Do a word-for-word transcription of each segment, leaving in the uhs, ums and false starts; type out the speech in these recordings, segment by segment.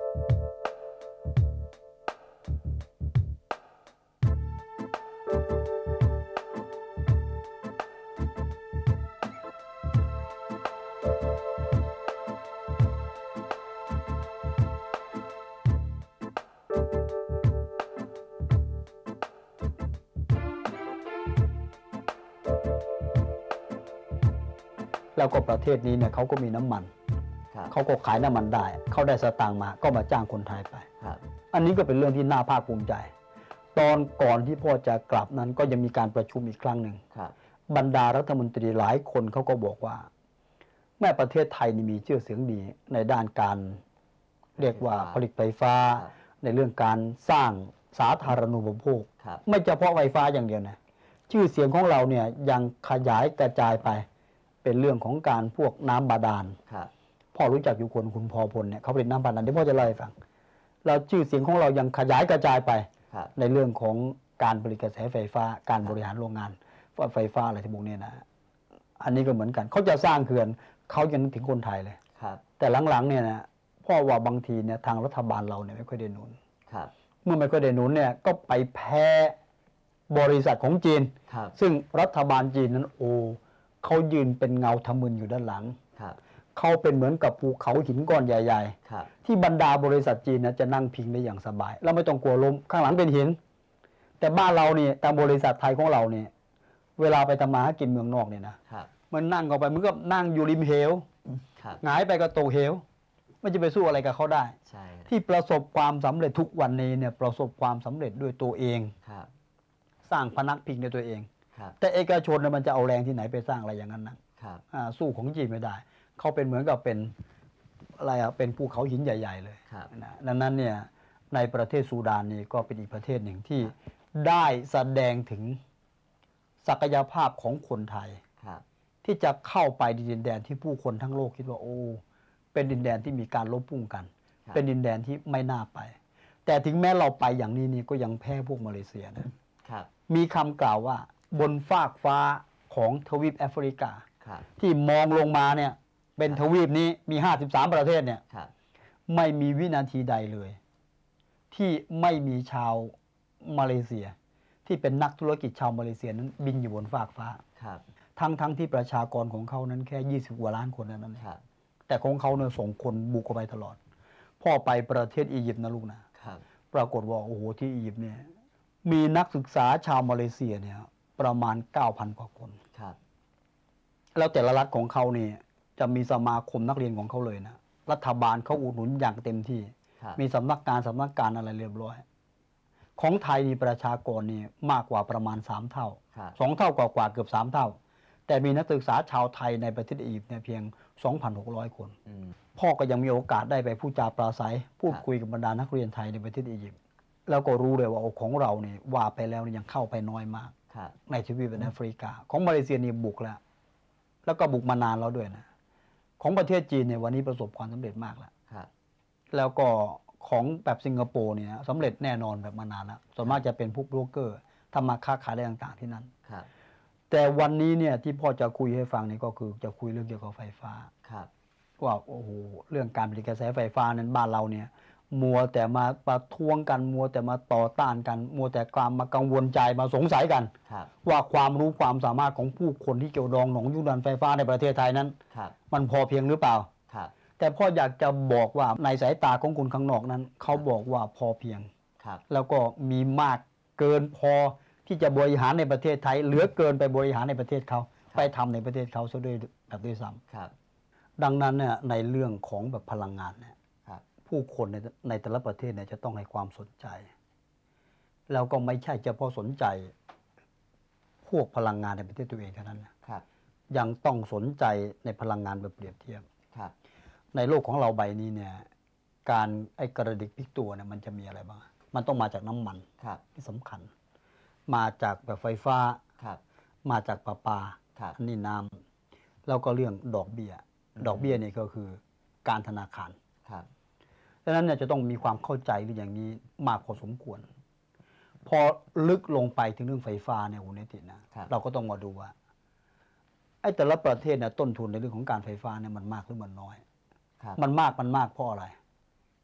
แล้วก็ประเทศนี้เนี่ยเขาก็มีน้ำมันเขาก็ขายน้ำมันได้เขาได้สตางค์มาก็มาจ้างคนไทยไปอันนี้ก็เป็นเรื่องที่น่าภาคภูมิใจตอนก่อนที่พ่อจะกลับนั้นก็ยังมีการประชุมอีกครั้งหนึ่งบรรดารัฐมนตรีหลายคนเขาก็บอกว่าแม้ประเทศไทยนี่มีชื่อเสียงดีในด้านการเรียกว่าผลิตไฟฟ้าในเรื่องการสร้างสาธารณูปโภคไม่เฉพาะไฟฟ้าอย่างเดียวนะชื่อเสียงของเราเนี่ยยังขยายกระจายไปเป็นเรื่องของการพวกน้ำบาดาลพ่อรู้จักอยู่คนคุณพอพลเนี่ยเขาผลิตน้ำบาดาลที่พ่อจะเล่าให้ฟังแล้วชื่อเสียงของเรายังขยายกระจายไปในเรื่องของการผลิตกระแสไฟฟ้าการบริหารโรงงานไฟฟ้าอะไรที่พวกนี้นะอันนี้ก็เหมือนกันเขาจะสร้างเขื่อนเขายังนึกถึงคนไทยเลยแต่หลังๆเนี่ยนะพ่อว่าบางทีเนี่ยทางรัฐบาลเราเนี่ยไม่ค่อยได้หนุนเมื่อไม่ค่อยได้หนุนเนี่ยก็ไปแพ้บริษัทของจีนซึ่งรัฐบาลจีนนั้นโอ้เขายืนเป็นเงาทะมึนอยู่ด้านหลังเขาเป็นเหมือนกับภูเขาหินก้อนใหญ่ๆที่บรรดาบริษัทจีนนะจะนั่งพิงได้อย่างสบายแล้วไม่ต้องกลัวล้มข้างหลังเป็นหินแต่บ้านเราเนี่ยตามบริษัทไทยของเราเนี่ยเวลาไปทำมาหากินเมืองนอกเนี่ยนะมันนั่งเข้าไปมันก็นั่งอยู่ริมเหวหงายไปก็ตกเหวไม่จะไปสู้อะไรกับเขาได้ที่ประสบความสำเร็จทุกวันนี้เนี่ยประสบความสำเร็จด้วยตัวเองสร้างพนักพิงในตัวเองแต่เอกชนมันจะเอาแรงที่ไหนไปสร้างอะไรอย่างนั้นนะสู้ของจีนไม่ได้เขาเป็นเหมือนกับเป็นอะไรอ่ะเป็นภูเขาหินใหญ่ๆเลยนะดังนั้นเนี่ยในประเทศซูดานนี่ก็เป็นอีกประเทศหนึ่งที่ได้แสดงถึงศักยภาพของคนไทยที่จะเข้าไปดินแดนที่ผู้คนทั้งโลกคิดว่าโอ้เป็นดินแดนที่มีการลบพุ่งกันเป็นดินแดนที่ไม่น่าไปแต่ถึงแม้เราไปอย่างนี้นี่ก็ยังแพ้พวกมาเลเซียนะมีคำกล่าวว่าบนฟากฟ้าของทวีปแอฟริกาที่มองลงมาเนี่ยเป็นทวีปนี้มีห้าสิบสามประเทศเนี่ยไม่มีวินาทีใดเลยที่ไม่มีชาวมาเลเซียที่เป็นนักธุรกิจชาวมาเลเซียนั้นบินอยู่บนฟากฟ้าทั้งทั้งที่ประชากรของเขานั้นแค่ยี่สิบกว่าล้านคนนั้นแต่ของเขาเนี่ยส่งคนบุกเข้าไปตลอดพ่อไปประเทศอียิปต์นะลูกนะปรากฏว่าโอ้โหที่อียิปต์เนี่ยมีนักศึกษาชาวมาเลเซียเนี่ยประมาณ เก้าพัน กว่าคนแล้วแต่ละรัฐของเขานี่จะมีสมาคมนักเรียนของเขาเลยนะรัฐบาลเขาอุดหนุนอย่างเต็มที่มีสำนักงานสำนักการอะไรเรียบร้อยของไทยนี่ประชากรนี่มากกว่าประมาณสามเท่าสองเท่ากว่าๆเกือบสามเท่าแต่มีนักศึกษาชาวไทยในประเทศอียิปต์เนี่ยเพียง สองพันหกร้อย คนพ่อก็ยังมีโอกาสได้ไปพูดจาปราศัยพูดคุยกับบรรดานักเรียนไทยในประเทศอียิปต์แล้วก็รู้เลยว่าของเราเนี่ยว่าไปแล้วยังเข้าไปน้อยมากในทวีปแอฟริกาของมาเลเซียนี่บุกแล้วแล้วก็บุกมานานแล้วด้วยนะของประเทศจีนเนี่ยวันนี้ประสบความสำเร็จมากแล้วแล้วก็ของแบบสิงคโปร์เนี่ยสำเร็จแน่นอนแบบมานานแล้วส่วนมากจะเป็นพวกโบรกเกอร์ทำมาค้าขายอะไรต่างๆที่นั่นแต่วันนี้เนี่ยที่พ่อจะคุยให้ฟังนี่ก็คือจะคุยเรื่องเกี่ยวกับไฟฟ้าว่าโอ้โหเรื่องการผลิตกระแสไฟฟ้านั้นบ้านเราเนี่ยมัวแต่มาประท้วงกันมัวแต่มาต่อต้านกันมัวแต่ความมากังวลใจมาสงสัยกันว่าความรู้ความสามารถของผู้คนที่เกี่ยวดองหนองยุ่งดันไฟฟ้าในประเทศไทยนั้นมันพอเพียงหรือเปล่าแต่พ่ออยากจะบอกว่าในสายตาของคนข้างนอกนั้นเขาบอกว่าพอเพียงแล้วก็มีมากเกินพอที่จะบริหารในประเทศไทยเหลือเกินไปบริหารในประเทศเขาไปทำในประเทศเขาซะด้วยแบบด้วยซ้ำดังนั้นเนี่ยในเรื่องของแบบพลังงานเนี่ยผู้คนในในแต่ละประเทศเนี่ยจะต้องให้ความสนใจแล้วก็ไม่ใช่เฉพาะสนใจพวกพลังงานในประเทศตัวเองเท่านั้นนะครับยังต้องสนใจในพลังงานแบบเปรียบเทียบในโลกของเราใบนี้เนี่ยการไอ้กระดิกพลิกตัวเนี่ยมันจะมีอะไรบ้างมันต้องมาจากน้ำมันที่สำคัญมาจากแบบไฟฟ้ามาจากประปาอันนี้น้ำแล้วก็เรื่องดอกเบี้ยดอกเบี้ยนี่ก็คือการธนาคารดังนั้นเนี่ยจะต้องมีความเข้าใจเรื่องอย่างนี้มากพอสมควรพอลึกลงไปถึงเรื่องไฟฟ้าเนี่ยคุณเนตินะเราก็ต้องมาดูว่าไอ้แต่ละประเทศเนี่ยต้นทุนในเรื่องของการไฟฟ้าเนี่ยมันมากหรือมันน้อยมันมากมันมากเพราะอะไร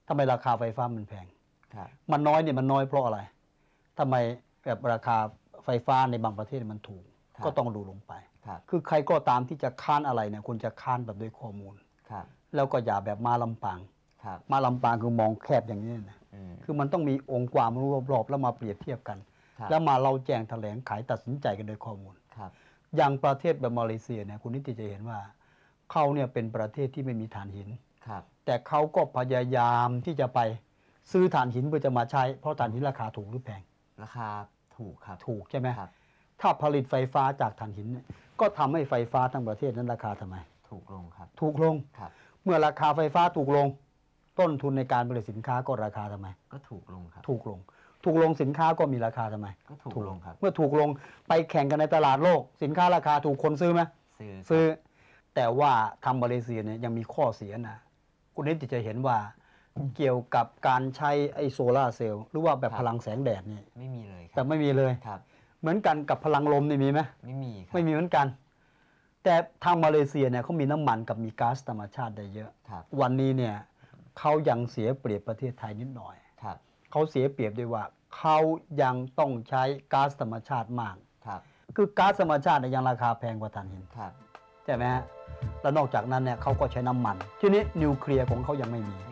ทำไมราคาไฟฟ้ามันแพงมันน้อยเนี่ยมันน้อยเพราะอะไรทำไมแบบราคาไฟฟ้าในบางประเทศมันถูกก็ต้องดูลงไปคือใครก็ตามที่จะค้านอะไรเนี่ยคุณจะค้านแบบด้วยข้อมูลแล้วก็อย่าแบบมาลำปางมาลำปางคือมองแคบอย่างนี้นะคือมันต้องมีองค์ความรู้รอบๆแล้วมาเปรียบเทียบกันแล้วมาเราแจ้งแถลงขายตัดสินใจกันโดยข้อมูลอย่างประเทศแบบมาเลเซียเนี่ยคุณนิติจะเห็นว่าเขาเนี่ยเป็นประเทศที่ไม่มีถ่านหินแต่เขาก็พยายามที่จะไปซื้อถ่านหินเพื่อจะมาใช้เพราะถ่านหินราคาถูกหรือแพงราคาถูกครับถูกใช่ไหมถ้าผลิตไฟฟ้าจากถ่านหินก็ทำให้ไฟฟ้าทั้งประเทศนั้นราคาทำไมถูกลงครับถูกลงเมื่อราคาไฟฟ้าถูกลงต้นทุนในการผลิตสินค้าก็ราคาทำไมก็ถูกลงครับถูกลงถูกลงสินค้าก็มีราคาทำไมก็ถูกลงครับเมื่อถูกลงไปแข่งกันในตลาดโลกสินค้าราคาถูกคนซื้อไหมซื้อซื้อแต่ว่าทางมาเลเซียเนี่ยยังมีข้อเสียนะคุณนิติจะเห็นว่าเกี่ยวกับการใช้ไอโซลาร์เซลล์หรือว่าแบบพลังแสงแดดนี่ไม่มีเลยแต่ไม่มีเลยเหมือนกันกับพลังลมนี่มีไหมไม่มีไม่มีเหมือนกันแต่ทางมาเลเซียเนี่ยเขามีน้ำมันกับมีก๊าซธรรมชาติได้เยอะวันนี้เนี่ยเขายังเสียเปรียบประเทศไทยนิดหน่อยเขาเสียเปรียบด้วยว่าเขายังต้องใช้ก๊าซธรรมชาติมากคือก๊าซธรรมชาติเนี่ยยังราคาแพงกว่าถ่านหินใช่ไหมฮะแล้วนอกจากนั้นเนี่ยเขาก็ใช้น้ำมันทีนี้นิวเคลียร์ของเขายังไม่มี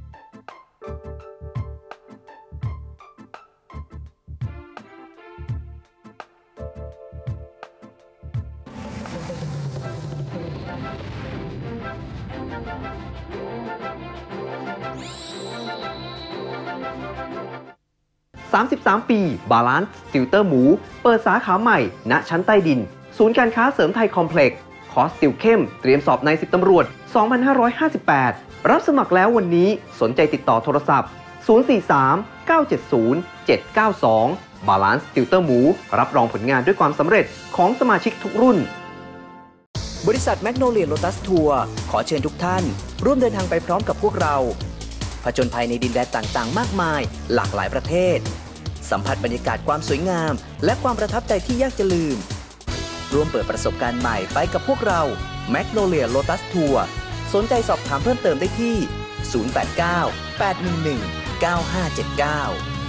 สามสิบสามปีบาลานซ์ติวเตอร์หมูเปิดสาขาใหม่ณชั้นใต้ดินศูนย์การค้าเสริมไทยคอมเพล็กซ์คอร์สติวเข้มเตรียมสอบในสิบตำรวจสองพันห้าร้อยห้าสิบแปดรับสมัครแล้ววันนี้สนใจติดต่อโทรศัพท์ศูนย์ สี่ สาม เก้า เจ็ด ศูนย์ เจ็ด เก้า สองบาลานซ์ติวเตอร์หมูรับรองผลงานด้วยความสำเร็จของสมาชิกทุกรุ่นบริษัทแมกโนเลียโลตัสทัวร์ขอเชิญทุกท่านร่วมเดินทางไปพร้อมกับพวกเราผจญภัยในดินแดนต่างๆมากมายหลากหลายประเทศสัมผัสบรรยากาศความสวยงามและความประทับใจที่ยากจะลืมร่วมเปิดประสบการณ์ใหม่ไปกับพวกเราแมกโนเลียโลตัสทัวร์สนใจสอบถามเพิ่มเติมได้ที่ศูนย์ แปด เก้า แปด หนึ่ง หนึ่ง เก้า ห้า เจ็ด เก้า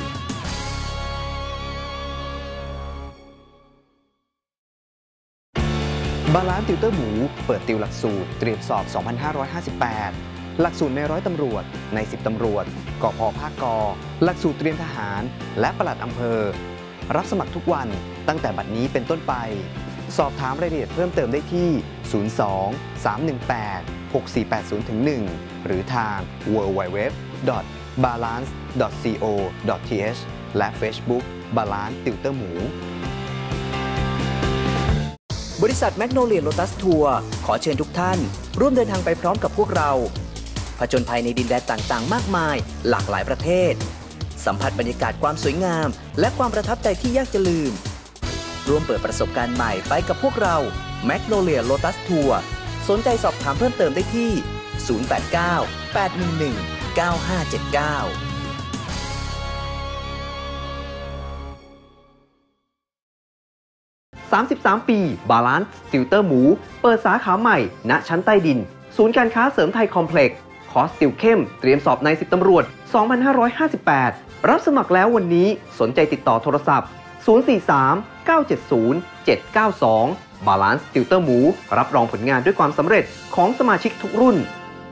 บาลานซ์ติวเตอร์หมูเปิดติวหลักสูตรเตรียมสอบ สองพันห้าร้อยห้าสิบแปด หลักสูตรในร้อยตำรวจในสิบตำรวจกพ.ภาคกหลักสูตรเตรียมทหารและปลัดอำเภอรับสมัครทุกวันตั้งแต่บัดนี้เป็นต้นไปสอบถามรายละเอียดเพิ่มเติมได้ที่ ศูนย์ สอง สาม หนึ่ง แปด หก สี่ แปด ศูนย์ หนึ่ง หรือทาง ดับเบิลยู ดับเบิลยู ดับเบิลยู ดอท บาลานซ์ ดอท ซี โอ ดอท ที เอช และ Facebook บาลานซ์ติวเตอร์หมูบริษัทแมกโนเลียโลตัสทัวร์ขอเชิญทุกท่านร่วมเดินทางไปพร้อมกับพวกเราผจญภัยในดินแดนต่างๆมากมายหลากหลายประเทศสัมผัสบรรยากาศความสวยงามและความประทับใจที่ยากจะลืมร่วมเปิดประสบการณ์ใหม่ไปกับพวกเราแมกโนเลียโลตัสทัวร์สนใจสอบถามเพิ่มเติมได้ที่ศูนย์ แปด เก้า แปด หนึ่ง หนึ่ง เก้า ห้า เจ็ด เก้าสามสิบสามปีบาลานซ์ติวเตอร์หมูเปิดสาขาใหม่ณชั้นใต้ดินศูนย์การค้าเสริมไทยคอมเพล็กซ์คอร์สติวเข้มเตรียมสอบในสิบตำรวจสองพันห้าร้อยห้าสิบแปดรับสมัครแล้ววันนี้สนใจติดต่อโทรศัพท์ศูนย์ สี่ สาม เก้า เจ็ด ศูนย์ เจ็ด เก้า สองบาลานซ์ติวเตอร์หมูรับรองผลงานด้วยความสำเร็จของสมาชิกทุกรุ่น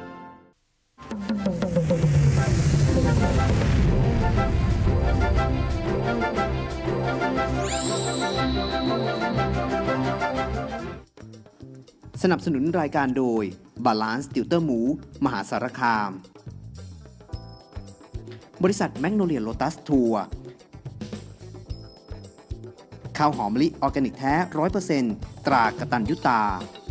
สนับสนุนรายการโดย Balance Tutor หมูมหาสารคามบริษัทแมกโนเลียโลตัสทัวร์ข้าวหอมมะลิออร์แกนิกแท้ ร้อยเปอร์เซ็นต์ ตรากตัญญูตา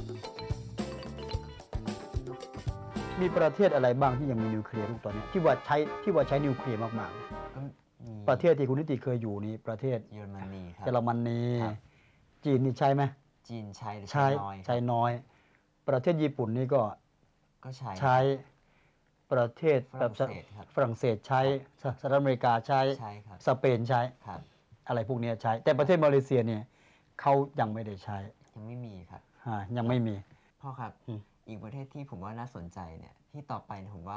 มีประเทศอะไรบ้างที่ยังมีนิวเคลียร์ลูกตอนนี้ที่ว่าใช้ที่ว่าใช้นิวเคลียร์มากๆประเทศที่คุณนิติเคยอยู่นี่ประเทศเยอรมนีครับเยอรมนีจีนนี่ใช่ไหมจีนใช้ใช้ใช้น้อยประเทศญี่ปุ่นนี่ก็ก็ใช้ใช้ประเทศแบบฝรั่งเศสใช้สหรัฐอเมริกาใช้สเปนใช้อะไรพวกนี้ใช้แต่ประเทศมาเลเซียเนี่ยเขายังไม่ได้ใช้ยังไม่มีครับยังไม่มีพ่อครับอีกประเทศที่ผมว่าน่าสนใจเนี่ยที่ต่อไปผมว่า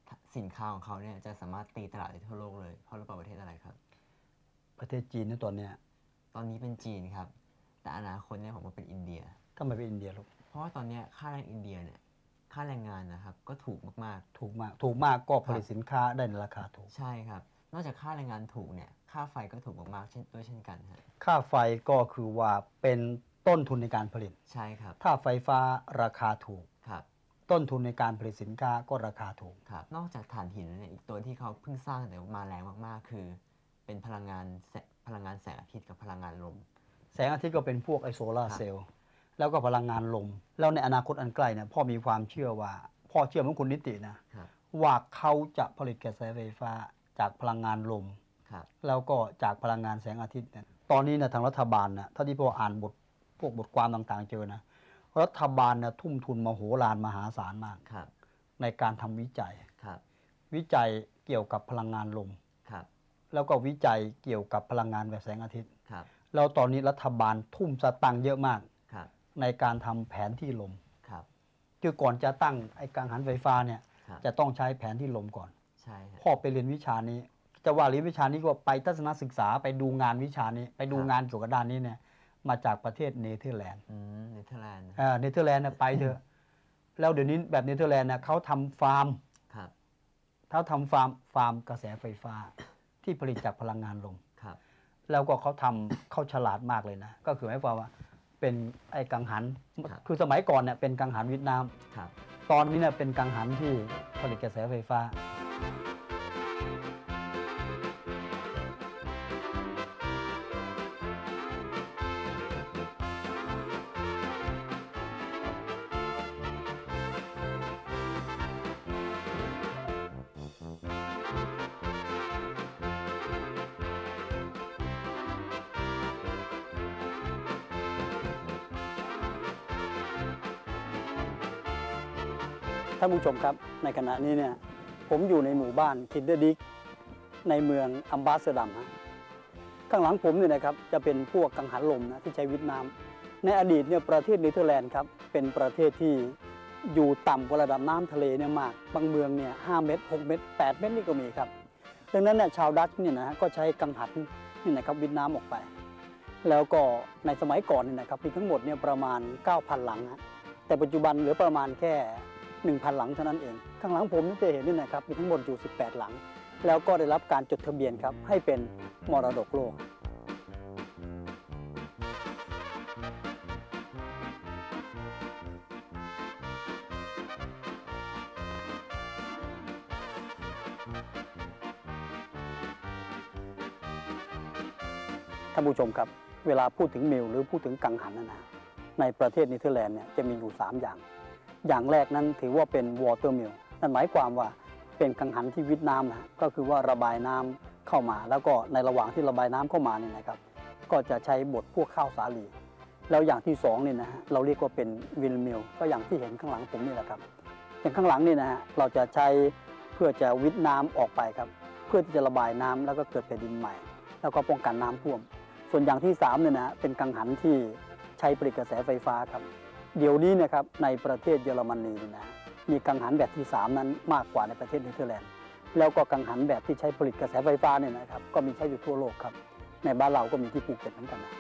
สินค้าของเขาเนี่ยจะสามารถตีตลาดได้ทั่วโลกเลยเพราะเราเป็นประเทศอะไรครับประเทศจีนในตอนเนี้ยตอนนี้เป็นจีนครับแต่อนาคตเนี่ยผมว่าเป็นอินเดียทำไมเป็นอินเดียลูกเพราะว่าตอนนี้ค่าแรงอินเดียเนี่ยค่าแรงงานนะครับก็ถูกมากๆถูกมากถูกมากก็ผลิตสินค้าได้ในราคาถูกใช่ครับนอกจากค่าแรงงานถูกเนี่ยค่าไฟก็ถูกมากๆเช่นด้วยเช่นกันครับค่าไฟก็คือว่าเป็นต้นทุนในการผลิตใช่ครับถ้าไฟฟ้าราคาถูกครับต้นทุนในการผลิตสินค้าก็ราคาถูกครับนอกจากถ่านหินแล้วเนี่ยอีกตัวที่เขาเพิ่งสร้างแต่มาแรงมากๆคือเป็นพลังงานพลังงานแสงอาทิตย์กับพลังงานลมแสงอาทิตย์ก็เป็นพวกไอโซลาร์เซลล์แล้วก็พลังงานลมแล้วในอนาคตอันใกล้เนี่ยพ่อมีความเชื่อว่าพ่อเชื่อเหมือนคุณนิตินะว่าเขาจะผลิตกระแสไฟฟ้าจากพลังงานลมแล้วก็จากพลังงานแสงอาทิตย์เนี่ยตอนนี้นะทางรัฐบาลนะถ้าที่พ่ออ่านบทพวกบทความต่างๆเจอนะรัฐบาลนะทุ่มทุนมโหฬารมหาศาลมากในการทำวิจัยวิจัยเกี่ยวกับพลังงานลมแล้วก็วิจัยเกี่ยวกับพลังงานแบบแสงอาทิตย์แล้วตอนนี้รัฐบาลทุ่มสตังค์เยอะมากในการทำแผนที่ลมคือก่อนจะตั้งไอ้กังหันไฟฟ้าเนี่ยจะต้องใช้แผนที่ลมก่อนพ่อไปเรียนวิชานี้จะว่าเรียนวิชานี้ก็ไปทัศนศึกษาไปดูงานวิชานี้ไปดูงานเกี่ยวกับด้านนี้เนี่ยมาจากประเทศเนเธอร์แลนด์เนเธอร์แลนด์อ่าเนเธอร์แลนด์ไปเถอะแล้วเดี๋ยวนี้แบบเนเธอร์แลนด์นะเขาทำฟาร์มเขาทำฟาร์มฟาร์มกระแสไฟฟ้าที่ผลิตจากพลังงานลมแล้วก็เขาทำเขาฉลาดมากเลยนะก็คือหมายความว่าเป็นไอ้กังหันคือสมัยก่อนเนี่ยเป็นกังหันวิทน้ำตอนนี้เนี่ยเป็นกังหันที่ผลิตกระแสไฟฟ้าท่านผู้ชมครับในขณะนี้เนี่ยผมอยู่ในหมู่บ้านคินเดอร์ดิกในเมืองอัมบาสเตอร์ดัมฮะข้างหลังผมเนี่ยนะครับจะเป็นพวกกังหันลมนะที่ใช้วิทน้ำในอดีตเนี่ยประเทศเนเธอร์แลนด์ครับเป็นประเทศที่อยู่ต่ำกว่าระดับน้ำทะเลเนี่ยมากบางเมืองเนี่ยห้าเมตรหกเมตรแปดเมตรนี่ก็มีครับดังนั้นเนี่ยชาวดัตช์เนี่ยนะก็ใช้กังหันนี่นะครับวิทน้ำออกไปแล้วก็ในสมัยก่อนเนี่ยนะครับมีทั้งหมดเนี่ยประมาณ เก้าพัน หลังนะแต่ปัจจุบันเหลือประมาณแค่หนึ่งพัน หลังเท่านั้นเองข้างหลังผมนี่จะเห็นนี่นะครับมีทั้งหมดอยู่สิบแปดหลังแล้วก็ได้รับการจดทะเบียนครับให้เป็นมรดกโลกท่านผู้ชมครับเวลาพูดถึงมิลหรือพูดถึงกังหันนะนะในประเทศเนเธอร์แลนด์เนี่ยจะมีอยู่สามอย่างอย่างแรกนั้นถือว่าเป็น water mill นั่นหมายความว่าเป็นกังหันที่วิทน้ำนะก็คือว่าระบายน้ำเข้ามาแล้วก็ในระหว่างที่ระบายน้ำเข้ามาเนี่ยนะครับก็จะใช้บดพวกข้าวสาลีแล้วอย่างที่สองเนี่ยนะฮะเราเรียกว่าเป็น windmill ก็อย่างที่เห็นข้างหลังผมนี่แหละครับอย่างข้างหลังนี่นะฮะเราจะใช้เพื่อจะวิทน้ำออกไปครับเพื่อที่จะระบายน้ำแล้วก็เกิดแผ่นดินใหม่แล้วก็ป้องกันน้ำท่วมส่วนอย่างที่สามเนี่ยนะเป็นกังหันที่ใช้ผลิตกระแสไฟฟ้าครับเดี๋ยวนี้นะครับในประเทศเยอรมนีนะมีกังหันแบบที่สามนั้นมากกว่าในประเทศเนเธอร์แลนด์แล้วก็กังหันแบบที่ใช้ผลิตกระแสไฟฟ้าเนี่ยนะครับก็มีใช้อยู่ทั่วโลกครับในบ้านเราก็มีที่ภูเก็ตเหมือนกันนะ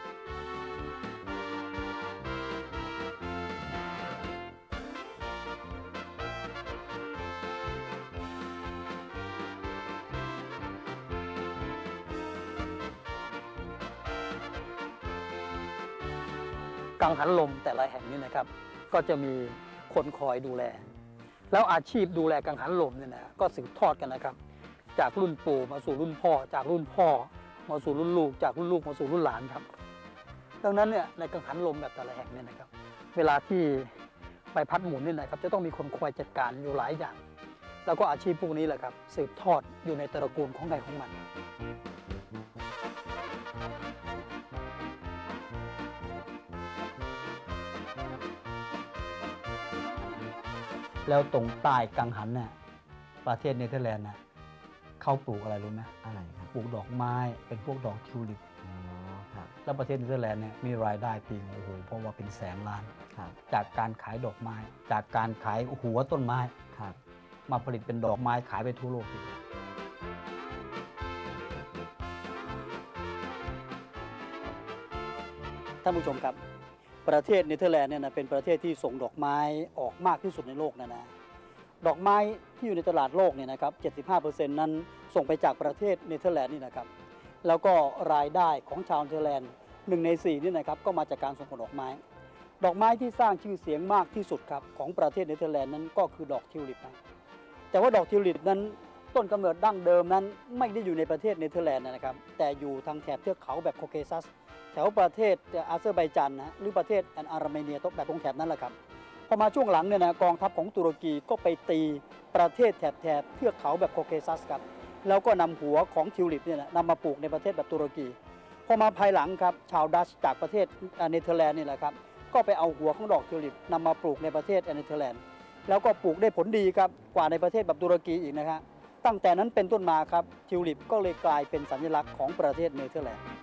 กังหันลมแต่ละแห่งนี่นะครับก็จะมีคนคอยดูแลแล้วอาชีพดูแลกังหันลมเนี่ยนะก็สืบทอดกันนะครับจากรุ่นปู่มาสู่รุ่นพ่อจากรุ่นพ่อมาสู่รุ่นลูกจากรุ่นลูกมาสู่รุ่นหลานครับดังนั้นเนี่ยในกังหันลมแบบแต่ละแห่งเนี่ยนะครับเวลาที่ใบพัดหมุนเนี่ยนะครับจะต้องมีคนคอยจัดการอยู่หลายอย่างแล้วก็อาชีพพวกนี้แหละครับสืบทอดอยู่ในตระกูลของใครของมันแล้วตรงใต้กังหันเนี่ยประเทศเนเธอร์แลนด์นะเขาปลูกอะไรรู้ไหมอะไรครับปลูกดอกไม้เป็นพวกดอกทิวลิปอ๋อครับแล้วประเทศเนเธอร์แลนด์เนี่ยมีรายได้ปีโอ้โหเพราะว่าเป็นแสนล้านจากการขายดอกไม้จากการขายหัวต้นไม้มาผลิตเป็นดอกไม้ขายไปทั่วโลกท่านผู้ชมครับประเทศเนเธอร์แลนด์เนี่ยนะเป็นประเทศที่ส่งดอกไม้ออกมากที่สุดในโลกนะนะดอกไม้ที่อยู่ในตลาดโลกเนี่ยนะครับ เจ็ดสิบห้าเปอร์เซ็นต์ นั้นส่งไปจากประเทศเนเธอร์แลนด์นี่นะครับแล้วก็รายได้ของชาวเนเธอร์แลนด์หนึ่งในสี่นี่นะครับก็มาจากการส่งดอกไม้ดอกไม้ที่สร้างชื่อเสียงมากที่สุดครับของประเทศเนเธอร์แลนด์นั้นก็คือดอกทิวลิปนะแต่ว่าดอกทิวลิปนั้นต้นกำเนิดดั้งเดิมนั้นไม่ได้อยู่ในประเทศเนเธอร์แลนด์นะครับแต่อยู่ทางแถบเทือกเขาแบบโคเคซัสแถวประเทศอาเซอร์ไบจานนะหรือประเทศอาร์เมเนียตกแบบตรงแถบนั้นแหละครับพอมาช่วงหลังเนี่ยนะกองทัพของตุรกีก็ไปตีประเทศแถบแถบเทือกเขาแบบโคเคซัสครับแล้วก็นำหัวของทิวลิปเนี่ยนะนำมาปลูกในประเทศแบบตุรกีพอมาภายหลังครับชาวดัชจากประเทศเนเธอร์แลนด์นี่แหละครับก็ไปเอาหัวของดอกทิวลิปนำมาปลูกในประเทศเนเธอร์แลนด์แล้วก็ปลูกได้ผลดีครับกว่าในประเทศแบบตุรกีอีกนะครับตั้งแต่นั้นเป็นต้นมาครับทิวลิปก็เลยกลายเป็นสัญลักษณ์ของประเทศเนเธอร์แลนด์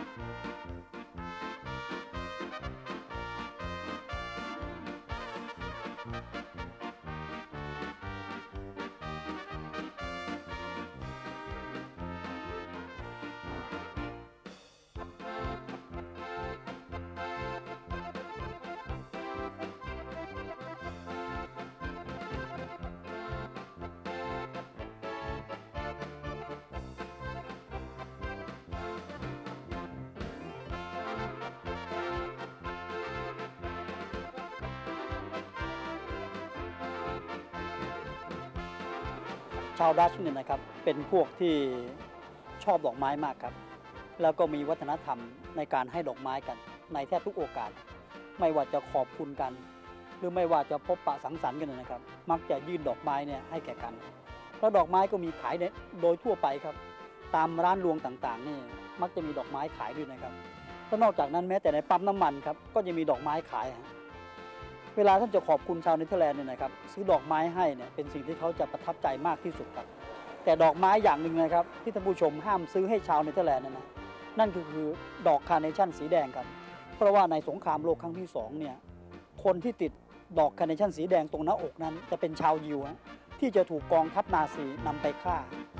ชาวดัชเนี่ยนะครับเป็นพวกที่ชอบดอกไม้มากครับแล้วก็มีวัฒนธรรมในการให้ดอกไม้กันในแทบทุกโอกาสไม่ว่าจะขอบคุณกันหรือไม่ว่าจะพบปะสังสรรค์กันนะครับมักจะยื่นดอกไม้เนี่ยให้แก่กันแล้วดอกไม้ก็มีขายโดยทั่วไปครับตามร้านรวงต่างๆนี่มักจะมีดอกไม้ขายด้วยนะครับแล้วนอกจากนั้นแม้แต่ในปั๊มน้ำมันครับก็จะมีดอกไม้ขายเวลาท่านจะขอบคุณชาวเนเธอร์แลนด์เนี่ยนะครับซื้อดอกไม้ให้เนี่ยเป็นสิ่งที่เขาจะประทับใจมากที่สุดครับแต่ดอกไม้อย่างหนึ่งนะครับที่ท่านผู้ชมห้ามซื้อให้ชาวเนเธอร์แลนด์นั่นนะนั่นก็คือดอกคาร์เนชั่นสีแดงครับเพราะว่าในสงครามโลกครั้งที่สองเนี่ยคนที่ติดดอกคาร์เนชั่นสีแดงตรงหน้าอกนั้นจะเป็นชาวยิวที่จะถูกกองทัพนาซีนำไปฆ่า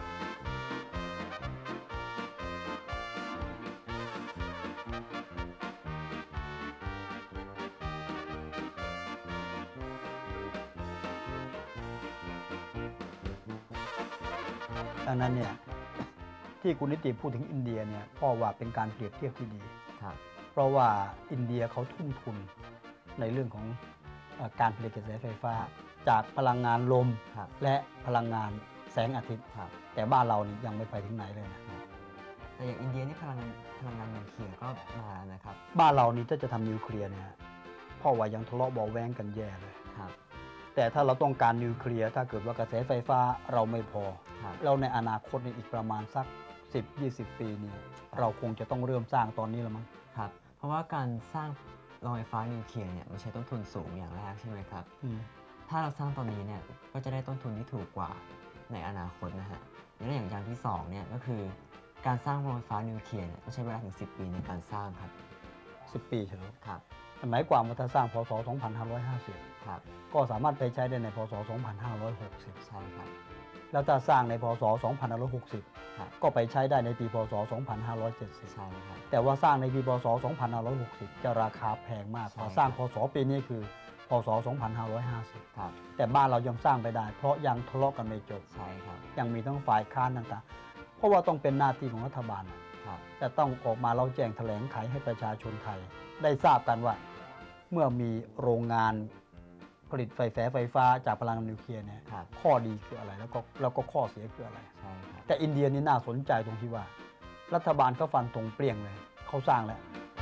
ดังนั้นเนี่ยที่คุณนิติพูดถึงอินเดียเนี่ยก็ว่าเป็นการเปรียบเทียบที่ดีเพราะว่าอินเดียเขาทุ่มทุนในเรื่องของการผลิตกระแสไฟฟ้าจากพลังงานลมและพลังงานแสงอาทิตย์แต่บ้านเรานี่ยังไม่ไปถึงไหนเลยนะแต่อย่างอินเดียนี่พลังพลังงานนิวเคลียร์ก็มาแล้วนะครับบ้านเรานี่ถ้าจะทำนิวเคลียร์เนี่ยพ่อว่ายังทะเลาะเบาแว้งกันแย่เลยแต่ถ้าเราต้องการนิวเคลียร์ถ้าเกิดว่ากระแสไฟฟ้าเราไม่พอเราในอนาคตในอีกประมาณสัก สิบถึงยี่สิบ ปีนี้เราคงจะต้องเริ่มสร้างตอนนี้แล้วมั้งครับเพราะว่าการสร้างโรงไฟฟ้านิวเคลียร์เนี่ยมันใช้ต้นทุนสูงอย่างแรกใช่ไหมครับถ้าเราสร้างตอนนี้เนี่ยก็จะได้ต้นทุนที่ถูกกว่าในอนาคตนะฮะและอย่างอย่างที่สองเนี่ยก็คือการสร้างโรงไฟฟ้านิวเคลียร์เนี่ยต้องใช้เวลาถึงสิบปีในการสร้างครับสิบปีใช่ไหมครับหมายความว่าถ้าสร้างพ.ศ. สองพันห้าร้อยห้าสิบครับก็สามารถไปใช้ได้ในพ.ศ. สองพันห้าร้อยหกสิบใช่ครับแล้วถ้าสร้างในพ.ศ. สองพันห้าร้อยหกสิบก็ไปใช้ได้ในปีพ.ศ. สองพันห้าร้อยเจ็ดสิบใช่ครับแต่ว่าสร้างในปีพ.ศ. สองพันห้าร้อยหกสิบจะราคาแพงมากพอสร้างพ.ศ. ปีนี้คือพ.ศ. สองพันห้าร้อยห้าสิบครับแต่บ้านเรายังสร้างไปได้เพราะยังทะเลาะกันไม่จบใช่ครับยังมีทั้งฝ่ายค้านต่างๆเพราะว่าต้องเป็นหน้าที่ของรัฐบาลแต่ต้องออกมาเราแจ้งแถลงไขให้ประชาชนไทยได้ทราบกันว่าเมื่อมีโรงงานผลิตไฟฟ้าไฟฟ้าจากพลังงานนิวเคลียร์เนี่ยข้อดีคืออะไรแล้วก็แล้วก็ข้อเสียคืออะไรใช่ครับแต่อินเดียนี่น่าสนใจตรงที่ว่ารัฐบาลเขาฟันตรงเปรี้ยงเลยเขาสร้างแล้ว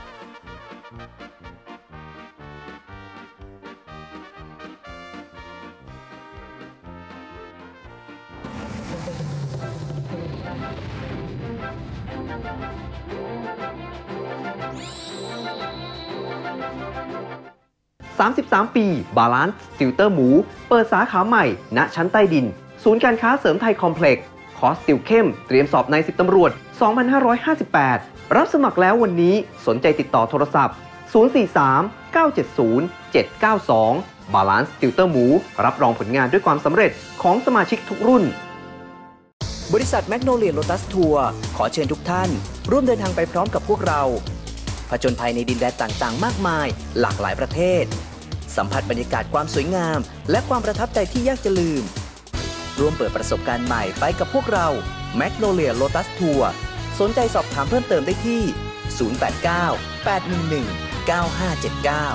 สามสิบสาม ปีบาลานซ์ติวเตอร์หมูเปิดสาขาใหม่ณชั้นใต้ดินศูนย์การค้าเสริมไทยคอมเพล็กซ์คอร์สติวเข้มเตรียมสอบในสิบตำรวจสองพันห้าร้อยห้าสิบแปดรับสมัครแล้ววันนี้สนใจติดต่อโทรศัพท์ศูนย์ สี่ สาม เก้า เจ็ด ศูนย์ เจ็ด เก้า สอง Balance ติวเตอร์หมูรับรองผลงานด้วยความสำเร็จของสมาชิกทุกรุ่นบริษัทแมกโนเลียโลตัสทัวร์ขอเชิญทุกท่านร่วมเดินทางไปพร้อมกับพวกเราผจญภัยในดินแดนต่างๆมากมายหลากหลายประเทศสัมผัสบรรยากาศความสวยงามและความประทับใจที่ยากจะลืมร่วมเปิดประสบการณ์ใหม่ไปกับพวกเราแมกโนเลียโลตัสทัวร์สนใจสอบถามเพิ่มเติมได้ที่ ศูนย์ แปด เก้า แปด หนึ่ง หนึ่ง เก้า ห้า เจ็ด เก้า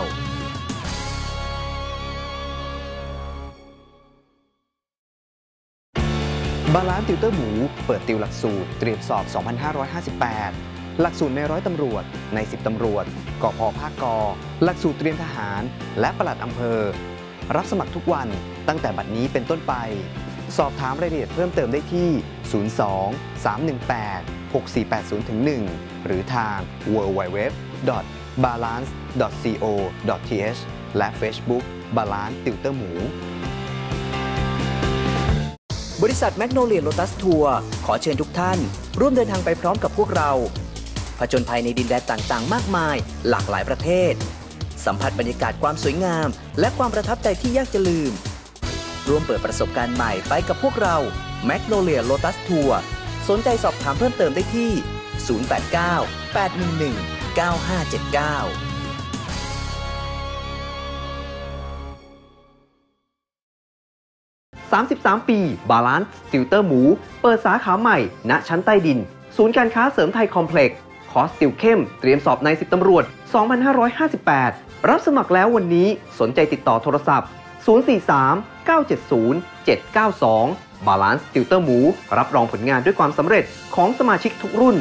บาลานซ์ติวเตอร์หมูเปิดติวหลักสูตรเตรียมสอบ สองพันห้าร้อยห้าสิบแปด หลักสูตรในร้อยตำรวจในสิบตำรวจกพภาคกหลักสูตรเตรียมทหารและปลัดอำเภอรับสมัครทุกวันตั้งแต่บัดนี้เป็นต้นไปสอบถามรายละเอียดเพิ่มเติมได้ที่ ศูนย์ สอง สาม หนึ่ง แปด หก สี่ แปด ศูนย์ หนึ่ง หรือทาง ดับเบิลยู ดับเบิลยู ดับเบิลยู ดอท บาลานซ์ ดอท ซี โอ ดอท ที เอช และ Facebook Balance ติวเตอร์หมูบริษัทแมกโนเลียโลตัสทัวร์ขอเชิญทุกท่านร่วมเดินทางไปพร้อมกับพวกเราผจญภัยในดินแดนต่างๆมากมายหลากหลายประเทศสัมผัสบรรยากาศความสวยงามและความประทับใจที่ยากจะลืมร่วมเปิดประสบการณ์ใหม่ไปกับพวกเราแมกโนเลียโลตัสทัวร์สนใจสอบถามเพิ่มเติมได้ที่ ศูนย์ แปด เก้า แปด หนึ่ง หนึ่ง เก้า ห้า เจ็ด เก้าสามสิบสาม ปี Balance ติวเตอร์หมูเปิดสาขาใหม่ณชั้นใต้ดินศูนย์การค้าเสริมไทยคอมเพล็กซ์คอร์สติวเข้มเตรียมสอบในสิบตำรวจ สองพันห้าร้อยห้าสิบแปด รับสมัครแล้ววันนี้สนใจติดต่อโทรศัพท์ ศูนย์ สี่ สาม เก้า เจ็ด ศูนย์ เจ็ด เก้า สอง Balance ติวเตอร์หมูรับรองผลงานด้วยความสำเร็จของสมาชิกทุกรุ่น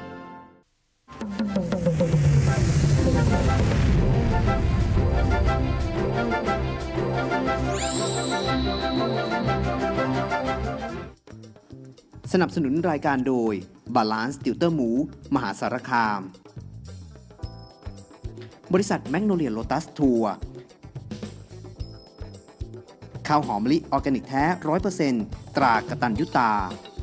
สนับสนุนรายการโดย Balance ติวเตอร์หมูมหาสารคามบริษัทแมกโนเลียโลตัสทัวร์ข้าวหอมมะลิออร์แกนิกแท้ ร้อยเปอร์เซ็นต์ ตรากตัญญูตา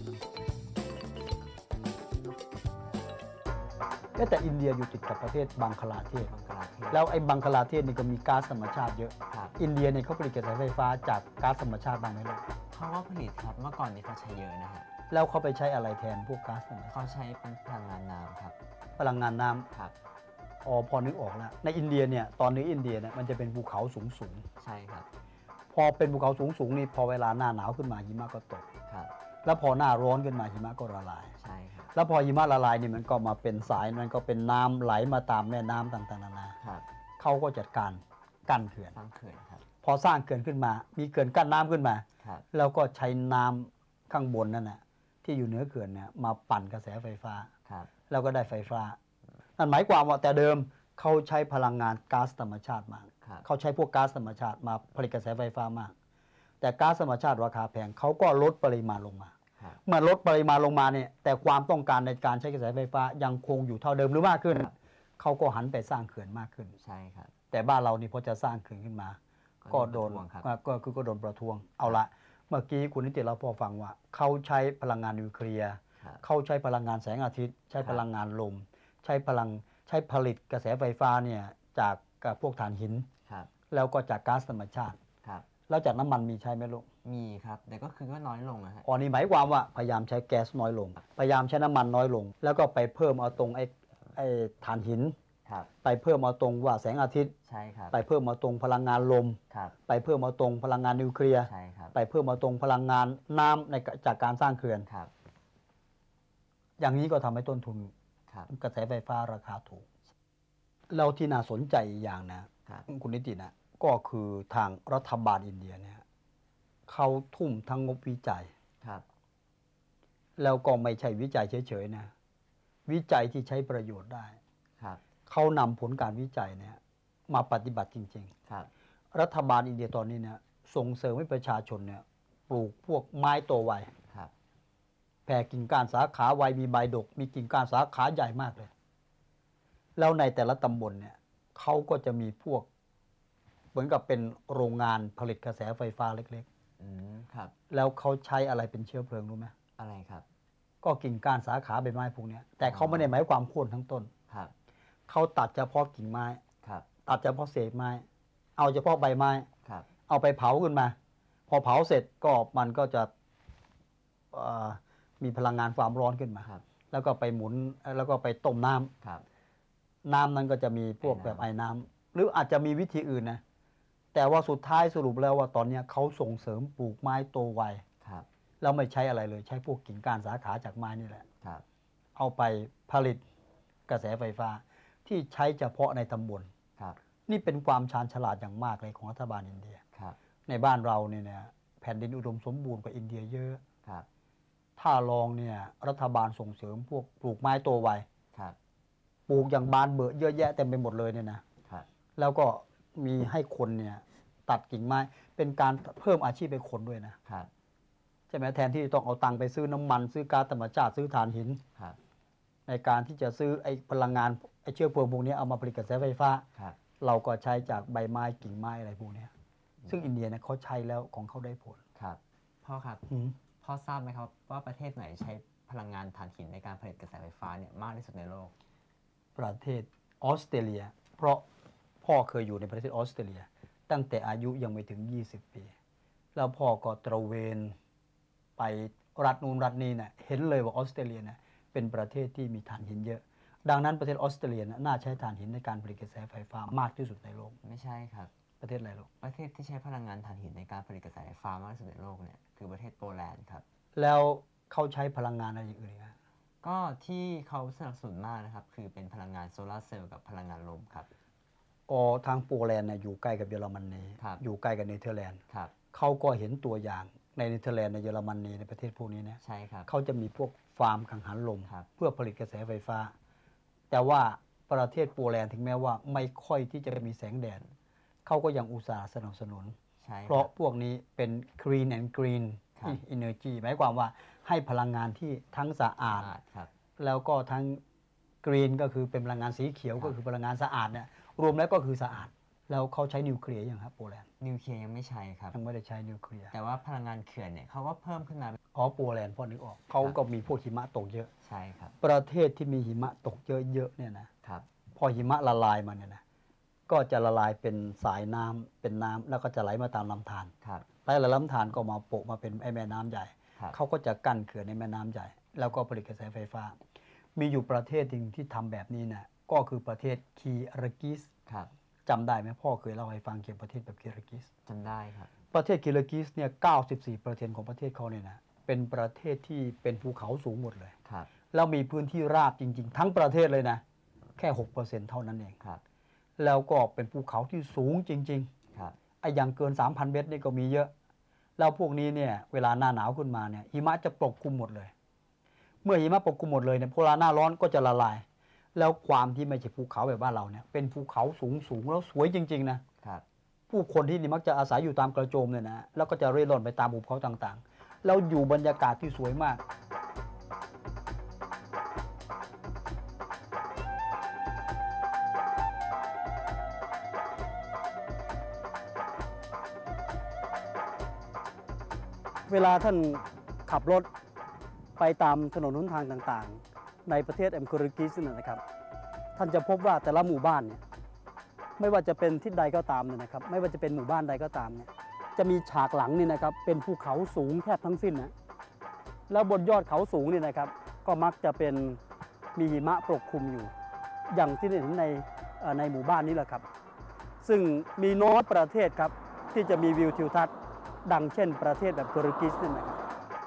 แต่อินเดียอยู่ติดกับประเทศบังคลาเทศแล้วไอ้บังคลาเทศนี่ก็มีก๊าซธรรมชาติเยอะอินเดียเนี่ยเขาผลิตกระแสไฟฟ้าจากก๊าซธรรมชาติบ้างไหมลูกเขาก็ผลิตครับเมื่อก่อนนี้เขาใช้เยอะนะฮะแล้วเขาไปใช้อะไรแทนพวกก๊าซธรรมชาติเขาใช้เป็นพลังงานน้ำครับพลังงานน้ำครับอ๋อพอนึกออกแล้วในอินเดียเนี่ยตอนนี้อินเดียเนี่ยมันจะเป็นภูเขาสูงสูงใช่ครับพอเป็นภูเขาสูงสูงนี่พอเวลาหน้าหนาวขึ้นมาหิมะก็ตกครับแล้วพอหน้าร้อนขึ้นมาหิมะก็ละลายใช่ครับแล้วพอหิมะละลายนี่มันก็มาเป็นสายมันก็เป็นน้ำไหลมาตามแม่น้ำต่างๆนานาครับเขาก็จัดการกั้นเขื่อนสร้างเขื่อนครับพอสร้างเขื่อนขึ้นมามีเขื่อนกั้นน้ำขึ้นมาครับแล้วก็ใช้น้ำข้างบนนั่นแหละที่อยู่เหนือเขื่อนเนี่ยมาปั่นกระแสไฟฟ้าครับแล้วก็ได้ไฟฟ้านั่นหมายความว่าแต่เดิมเขาใช้พลังงานก๊าซธรรมชาติมากเขาใช้พวกก๊าซธรรมชาติมาผลิตกระแสไฟฟ้ามากแต่ก๊าซธรรมชาติราคาแพงเขาก็ลดปริมาณลงมาเมื่อลดปริมาณลงมาเนี่ยแต่ความต้องการในการใช้กระแสไฟฟ้ายังคงอยู่เท่าเดิมหรือมากขึ้นเขาก็หันไปสร้างเขื่อนมากขึ้นใช่ครับแต่บ้านเรานี่พอจะสร้างเขื่อนขึ้นมาก็โดนก็คือก็โดนประท้วงเอาละเมื่อกี้คุณนิติเราพอฟังว่าเขาใช้พลังงานนิวเคลียร์เขาใช้พลังงานแสงอาทิตย์ใช้พลังงานลมใช้พลังใช้ผลิตกระแสไฟฟ้าเนี่ยจากพวกถ่านหินแล้วก็จากก๊าซธรรมชาติแล้วจากน้ำมันมีใช้ไหมลูกมีครับแต่ก็คือก็น้อยลงนะฮะอ๋อนี่หมายความว่าพยายามใช้แก๊สน้อยลงพยายามใช้น้ำมันน้อยลงแล้วก็ไปเพิ่มเอาตรงไอ้ไอ้ถ่านหินไปเพิ่มเอาตรงว่าแสงอาทิตย์ใช่ครับไปเพิ่มเอาตรงพลังงานลมไปเพิ่มเอาตรงพลังงานนิวเคลียร์ใช่ครับไปเพิ่มเอาตรงพลังงานน้ำในจากการสร้างเขื่อนครับอย่างนี้ก็ทำให้ต้นทุนกระแสไฟฟ้าราคาถูกเราที่น่าสนใจอย่างนะคุณนิตินะก็คือทางรัฐบาลอินเดียเนี่ยเขาทุ่มทั้งงบวิจัยครับแล้วก็ไม่ใช่วิจัยเฉยๆนะวิจัยที่ใช้ประโยชน์ได้ครับเขานำผลการวิจัยเนี่ยมาปฏิบัติจริงๆครับรัฐบาลอินเดียตอนนี้เนี่ยส่งเสริมให้ประชาชนเนี่ยปลูกพวกไม้โตไวครับแผ่กิ่งก้านสาขาไวมีใบดกมีกิ่งก้านสาขาใหญ่มากเลยแล้วในแต่ละตำบลเนี่ยเขาก็จะมีพวกเหมือนกับเป็นโรงงานผลิตกระแสไฟฟ้าเล็กๆอืมครับแล้วเขาใช้อะไรเป็นเชื้อเพลิงรู้ไหมอะไรครับก็กิ่งก้านสาขาใบไม้พวกนี้แต่เขาไม่ได้หมายความโค่นทั้งต้นครับเขาตัดเฉพาะกิ่งไม้ครับตัดเฉพาะเศษไม้เอาเฉพาะใบไม้ครับเอาไปเผาขึ้นมาพอเผาเสร็จก็มันก็จะมีพลังงานความร้อนขึ้นมาแล้วก็ไปหมุนแล้วก็ไปต้มน้ำน้ำนั้นก็จะมีพวกแบบไอ้น้ำหรืออาจจะมีวิธีอื่นนะแต่ว่าสุดท้ายสรุปแล้วว่าตอนนี้เขาส่งเสริมปลูกไม้โตไวแล้วไม่ใช้อะไรเลยใช้พวกกิ่งก้านสาขาจากไม้นี่แหละเอาไปผลิตกระแสไฟฟ้าที่ใช้เฉพาะในตำบลนี่เป็นความชาญฉลาดอย่างมากเลยของรัฐบาลอินเดียในบ้านเราเนี่ยแผ่นดินอุดมสมบูรณ์กว่าอินเดียเยอะถ้าลองเนี่ยรัฐบาลส่งเสริมพวกปลูกไม้โตไวปลูกอย่างบานเบอะเยอะแยะเต็มไปหมดเลยเนี่ยนะแล้วก็มีให้คนเนี่ยตัดกิ่งไม้เป็นการเพิ่มอาชีพให้คนด้วยนะใช่ไหมแทนที่ต้องเอาตังค์ไปซื้อน้ำมันซื้อก๊าซธรรมชาติซื้อถ่านหินในการที่จะซื้อไอ้พลังงานไอ้เชื้อเพลิงพวกนี้เอามาผลิตกระแสไฟฟ้าเราก็ใช้จากใบไม้กิ่งไม้อะไรพวกนี้ซึ่งอินเดียเนี่ยเขาใช้แล้วของเขาได้ผลครับพ่อครับพ่อทราบไหมครับว่าประเทศไหนใช้พลังงานถ่านหินในการผลิตกระแสไฟฟ้าเนี่ยมากที่สุดในโลกประเทศออสเตรเลียเพราะพ่อเคยอยู่ในประเทศออสเตรเลียตั้งแต่อายุยังไม่ถึงยี่สิบปีแล้วพ่อก็ตระเวนไปรัฐนู้นรัฐนี้เนี่ยเห็นเลยว่าออสเตรเลียเนี่ยเป็นประเทศที่มีถ่านหินเยอะดังนั้นประเทศออสเตรเลียน่าใช้ถ่านหินในการผลิตกระแสไฟฟ้ามากที่สุดในโลกไม่ใช่ครับประเทศอะไรลูกประเทศที่ใช้พลังงานถ่านหินในการผลิตกระแสไฟฟ้ามากที่สุดในโลกเนี่ยคือประเทศโปแลนด์ครับแล้วเขาใช้พลังงานอะไรอย่างอื่นครับก็ที่เขาสนับสนุนมากนะครับคือเป็นพลังงานโซลาร์เซลล์กับพลังงานลมครับอ๋อทางโปแลนด์เนี่ยอยู่ใกล้กับเยอรมนีอยู่ใกล้กับเนเธอร์แลนด์เขาก็เห็นตัวอย่างในเนเธอร์แลนด์ในเยอรมนีในประเทศพวกนี้เนี่ยใช่ครับเขาจะมีพวกฟาร์มกังหันลมเพื่อผลิตกระแสไฟฟ้าแต่ว่าประเทศโปแลนด์ถึงแม้ว่าไม่ค่อยที่จะมีแสงแดดเขาก็ยังอุตส่าห์สนับสนุนเพราะพวกนี้เป็น green and green energy หมายความว่าให้พลังงานที่ทั้งสะอาดแล้วก็ทั้ง green ก็คือเป็นพลังงานสีเขียวก็คือพลังงานสะอาดเนี่ยรวมแล้วก็คือสะอาดแล้วเขาใช้นิวเคลียร์ยังครับโปแลนด์นิวเคลียร์ยังไม่ใช่ครับยังไม่ได้ใช้นิวเคลียร์แต่ว่าพลังงานเขื่อนเนี่ยเขาก็เพิ่มขึ้นมาอ๋อโปแลนด์พอนึกออกเขาก็มีพวกหิมะตกเยอะใช่ครับประเทศที่มีหิมะตกเยอะๆเนี่ยนะครับพอหิมะละลายมาเนี่ยนะก็จะละลายเป็นสายน้ำเป็นน้ำแล้วก็จะไหลมาตามลำธารไหลลำธารก็มาโปะมาเป็นไอ้แม่น้ำใหญ่เขาก็จะกั้นเขื่อนในแม่น้ำใหญ่แล้วก็ผลิตกระแสไฟฟ้ามีอยู่ประเทศหนึ่งที่ทำแบบนี้นะก็คือประเทศคีร์กิสจำได้ไหมพ่อเคยเล่าให้ฟังเกี่ยวกับประเทศแบบคีร์กิสจำได้ครับประเทศคีร์กิสเนี่ย เก้าสิบสี่เปอร์เซ็นต์ ของประเทศเขาเนี่ยนะเป็นประเทศที่เป็นภูเขาสูงหมดเลยแล้วมีพื้นที่ราบจริงๆทั้งประเทศเลยนะแค่ หกเปอร์เซ็นต์ เท่านั้นเองแล้วก็เป็นภูเขาที่สูงจริงๆไอ้อย่างเกิน สามพัน เมตรนี่ก็มีเยอะแล้วพวกนี้เนี่ยเวลาหน้าหนาวขึ้นมาเนี่ยหิมะจะปกคลุมหมดเลยเมื่อหิมะปกคลุมหมดเลยเนี่ยพอเวลาหน้าร้อนก็จะละลายแล้วความที่ไม่ใช่ภูเขาแบบบ้านเราเนี่ยเป็นภูเขาสูงสูงแล้วสวยจริงๆนะผู้คนที่นี่มักจะอาศัยอยู่ตามกระโจมเนี่ยนะแล้วก็จะเร่ร่อนไปตามภูเขาต่างๆแล้วอยู่บรรยากาศที่สวยมากเวลาท่านขับรถไปตามถนนหนทางต่างๆในประเทศแอมคูริกิสนะครับท่านจะพบว่าแต่ละหมู่บ้านเนี่ยไม่ว่าจะเป็นทิศใดก็ตามเนี่ยนะครับไม่ว่าจะเป็นหมู่บ้านใดก็ตามเนี่ยจะมีฉากหลังนี่นะครับเป็นภูเขาสูงแทบทั้งสิ้นนะแล้วบนยอดเขาสูงนี่นะครับก็มักจะเป็นมีหิมะปกคลุมอยู่อย่างที่เห็นในในหมู่บ้านนี้แหละครับซึ่งมีน้อยประเทศครับที่จะมีวิวทิวทัศน์ดังเช่นประเทศแบบคีร์กิสนี่นะครับ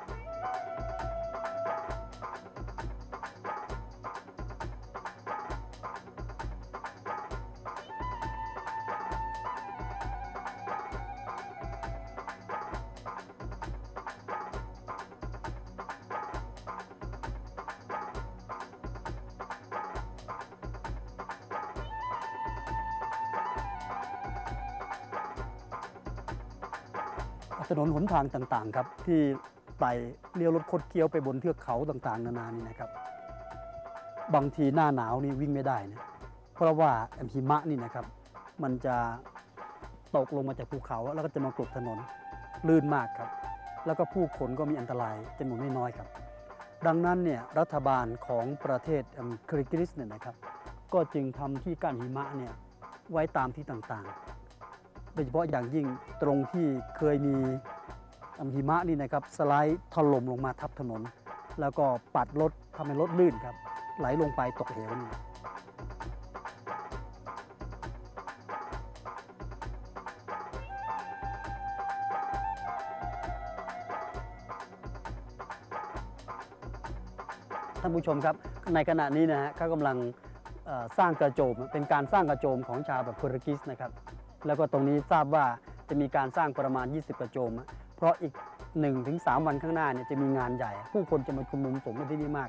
ถนนหนทางต่างๆครับที่ไต่เลี้ยวรถคดเคี้ยวไปบนเทือกเขาต่างๆนานานี่นะครับบางทีหน้าหนาวนี่วิ่งไม่ได้นะเพราะว่าหิมะนี่นะครับมันจะตกลงมาจากภูเขาแล้วก็จะมากลบถนนลื่นมากครับแล้วก็ผู้คนก็มีอันตรายจำนวนไม่น้อยครับดังนั้นเนี่ยรัฐบาลของประเทศคีร์กิสเนี่ยนะครับก็จึงทำที่กั้นหิมะเนี่ยไว้ตามที่ต่างๆโดยเฉพาะอย่างยิ่งตรงที่เคยมีหิมะนี่นะครับสไลด์ถล่มลงมาทับถนนแล้วก็ปัดรถทำให้รถลื่นครับไหลลงไปตกเหวนี่ท่านผู้ชมครับในขณะนี้นะฮะเขากำลังสร้างกระโจมเป็นการสร้างกระโจมของชาวแบบโปรตุเกสนะครับแล้วก็ตรงนี้ทราบว่าจะมีการสร้างประมาณยี่สิบกระโจมเพราะอีก หนึ่งถึงสาม วันข้างหน้าเนี่ยจะมีงานใหญ่ผู้คนจะมาชุมนุมสมกันที่นี่มาก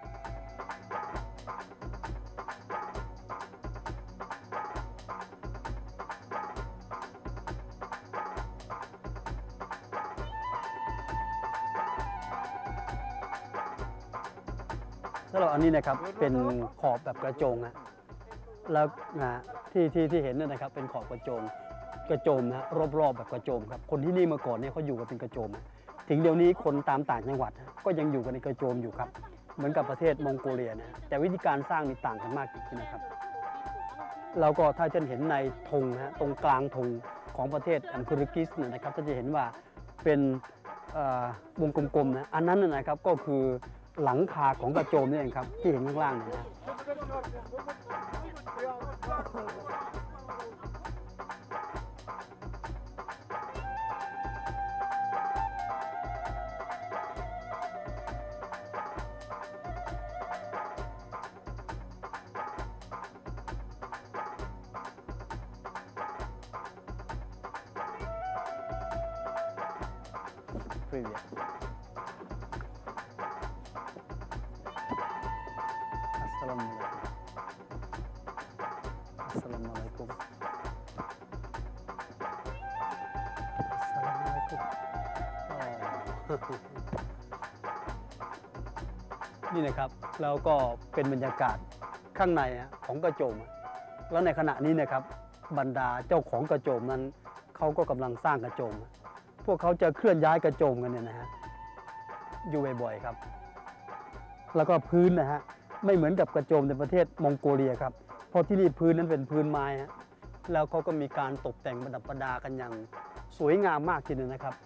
สำหรับอันนี้นะครับเป็นขอบแบบกระโจงนะแล้วนะที่ที่ที่เห็นนี่นะครับเป็นขอบกระโจงกระโจมนะรอบๆแบบกระโจมครับคนที่นี่เมื่อก่อนเนี่ยเขาอยู่กันเป็นกระโจมถึงเดี๋ยวนี้คนตามต่างจังหวัดก็ยังอยู่กันในกระโจมอยู่ครับเหมือนกับประเทศมองโกเลียนะแต่วิธีการสร้างนี่ต่างกันมากจริงๆนะครับเราก็ถ้าท่านเห็นในธงนะตรงกลางธงของประเทศอันโปรตุเกสเนี่ยนะครับท่านจะเห็นว่าเป็นวงกลมๆนะอันนั้นนะครับก็คือหลังคาของกระโจมนี่เองครับที่เห็นข้างล่างเนี่ยนะПривет. Assalamualaikum. Assalamualaikum. Assalamualaikum. นี่นะครับแล้วก็เป็นบรรยากาศข้างในของกระโจมแล้วในขณะนี้นะครับบรรดาเจ้าของกระโจมนั้นเขาก็กำลังสร้างกระโจมพวกเขาจะเคลื่อนย้ายกระโจมกันเนี่ยนะฮะอยู่บ่อยๆครับแล้วก็พื้นนะฮะไม่เหมือนกับกระโจมในประเทศมองโกเลียครับเพราะที่นี่พื้นนั้นเป็นพื้นไม้ฮะแล้วเขาก็มีการตกแต่งประดับประดากันอย่างสวยงามมากทีเดียวนะครับ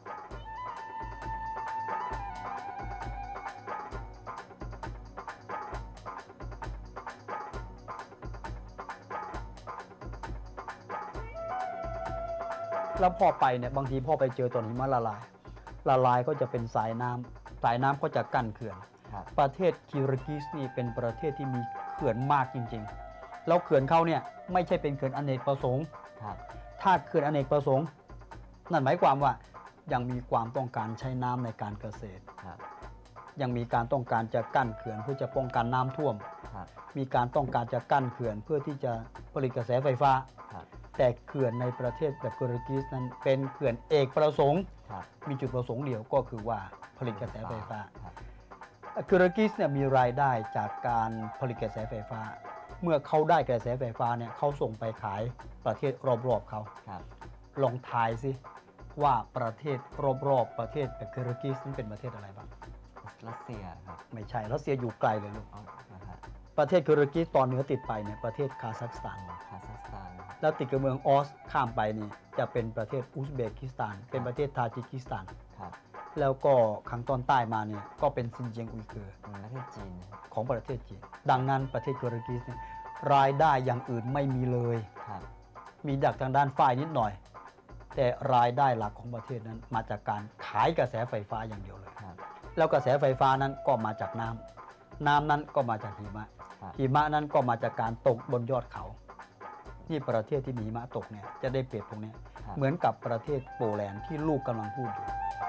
แล้วพ่อไปเนี่ยบางทีพ่อไปเจอตัวหิมะละลายละลายก็จะเป็นสายน้ำสายน้ำก็จะกั้นเขื่อนประเทศกิริกิสนี่เป็นประเทศที่มีเขื่อนมากจริงๆแล้วเขื่อนเขาเนี่ยไม่ใช่เป็นเขื่อนอเนกประสงค์ถ้าเขื่อนอเนกประสงค์นั่นหมายความว่ายังมีความต้องการใช้น้ำในการเกษตรยังมีการต้องการจะกั้นเขื่อนเพื่อจะป้องกันน้ำท่วมมีการต้องการจะกั้นเขื่อนเพื่อที่จะผลิตกระแสไฟฟ้าแต่เขื่อนในประเทศแบบกิริกิสนั้นเป็นเขื่อนเอกประสงค์มีจุดประสงค์เดียวก็คือว่าผลิตกระแสไฟฟ้ากิริกิสเนี่ยมีรายได้จากการผลิตกระแสไฟฟ้าเมื่อเขาได้กระแสไฟฟ้าเนี่ยเขาส่งไปขายประเทศรอบๆเขาลองทายสิว่าประเทศรอบๆประเทศแบบกิริกิสนั้นเป็นประเทศอะไรบ้างรัสเซียครับไม่ใช่รัสเซียอยู่ไกลเลยลูกประเทศกิริกิสตอนเหนือติดไปเนี่ยประเทศคาซัคสถานคาซัคสถานแล้วติดกับเมืองออสข้ามไปนี่จะเป็นประเทศอุซเบกิสถานเป็นประเทศทาจิกิสถานแล้วก็ข้างตอนใต้มาเนี่ยก็เป็นซินเจียงอุยเกอร์ประเทศจีนของประเทศจีนดังนั้นประเทศกิริกิสรายได้อย่างอื่นไม่มีเลยมีดักทางด้านฝ่ายนิดหน่อยแต่รายได้หลักของประเทศนั้นมาจากการขายกระแสไฟฟ้าอย่างเดียวเลยแล้วกระแสไฟฟ้านั้นก็มาจากน้ำน้ำนั้นก็มาจากหิมะหิมะนั้นก็มาจากการตกบนยอดเขาที่ประเทศที่มีหิมะตกเนี่ยจะได้เปรียบตรงนี้เหมือนกับประเทศโปแลนด์ที่ลูกกำลังพูดอยู่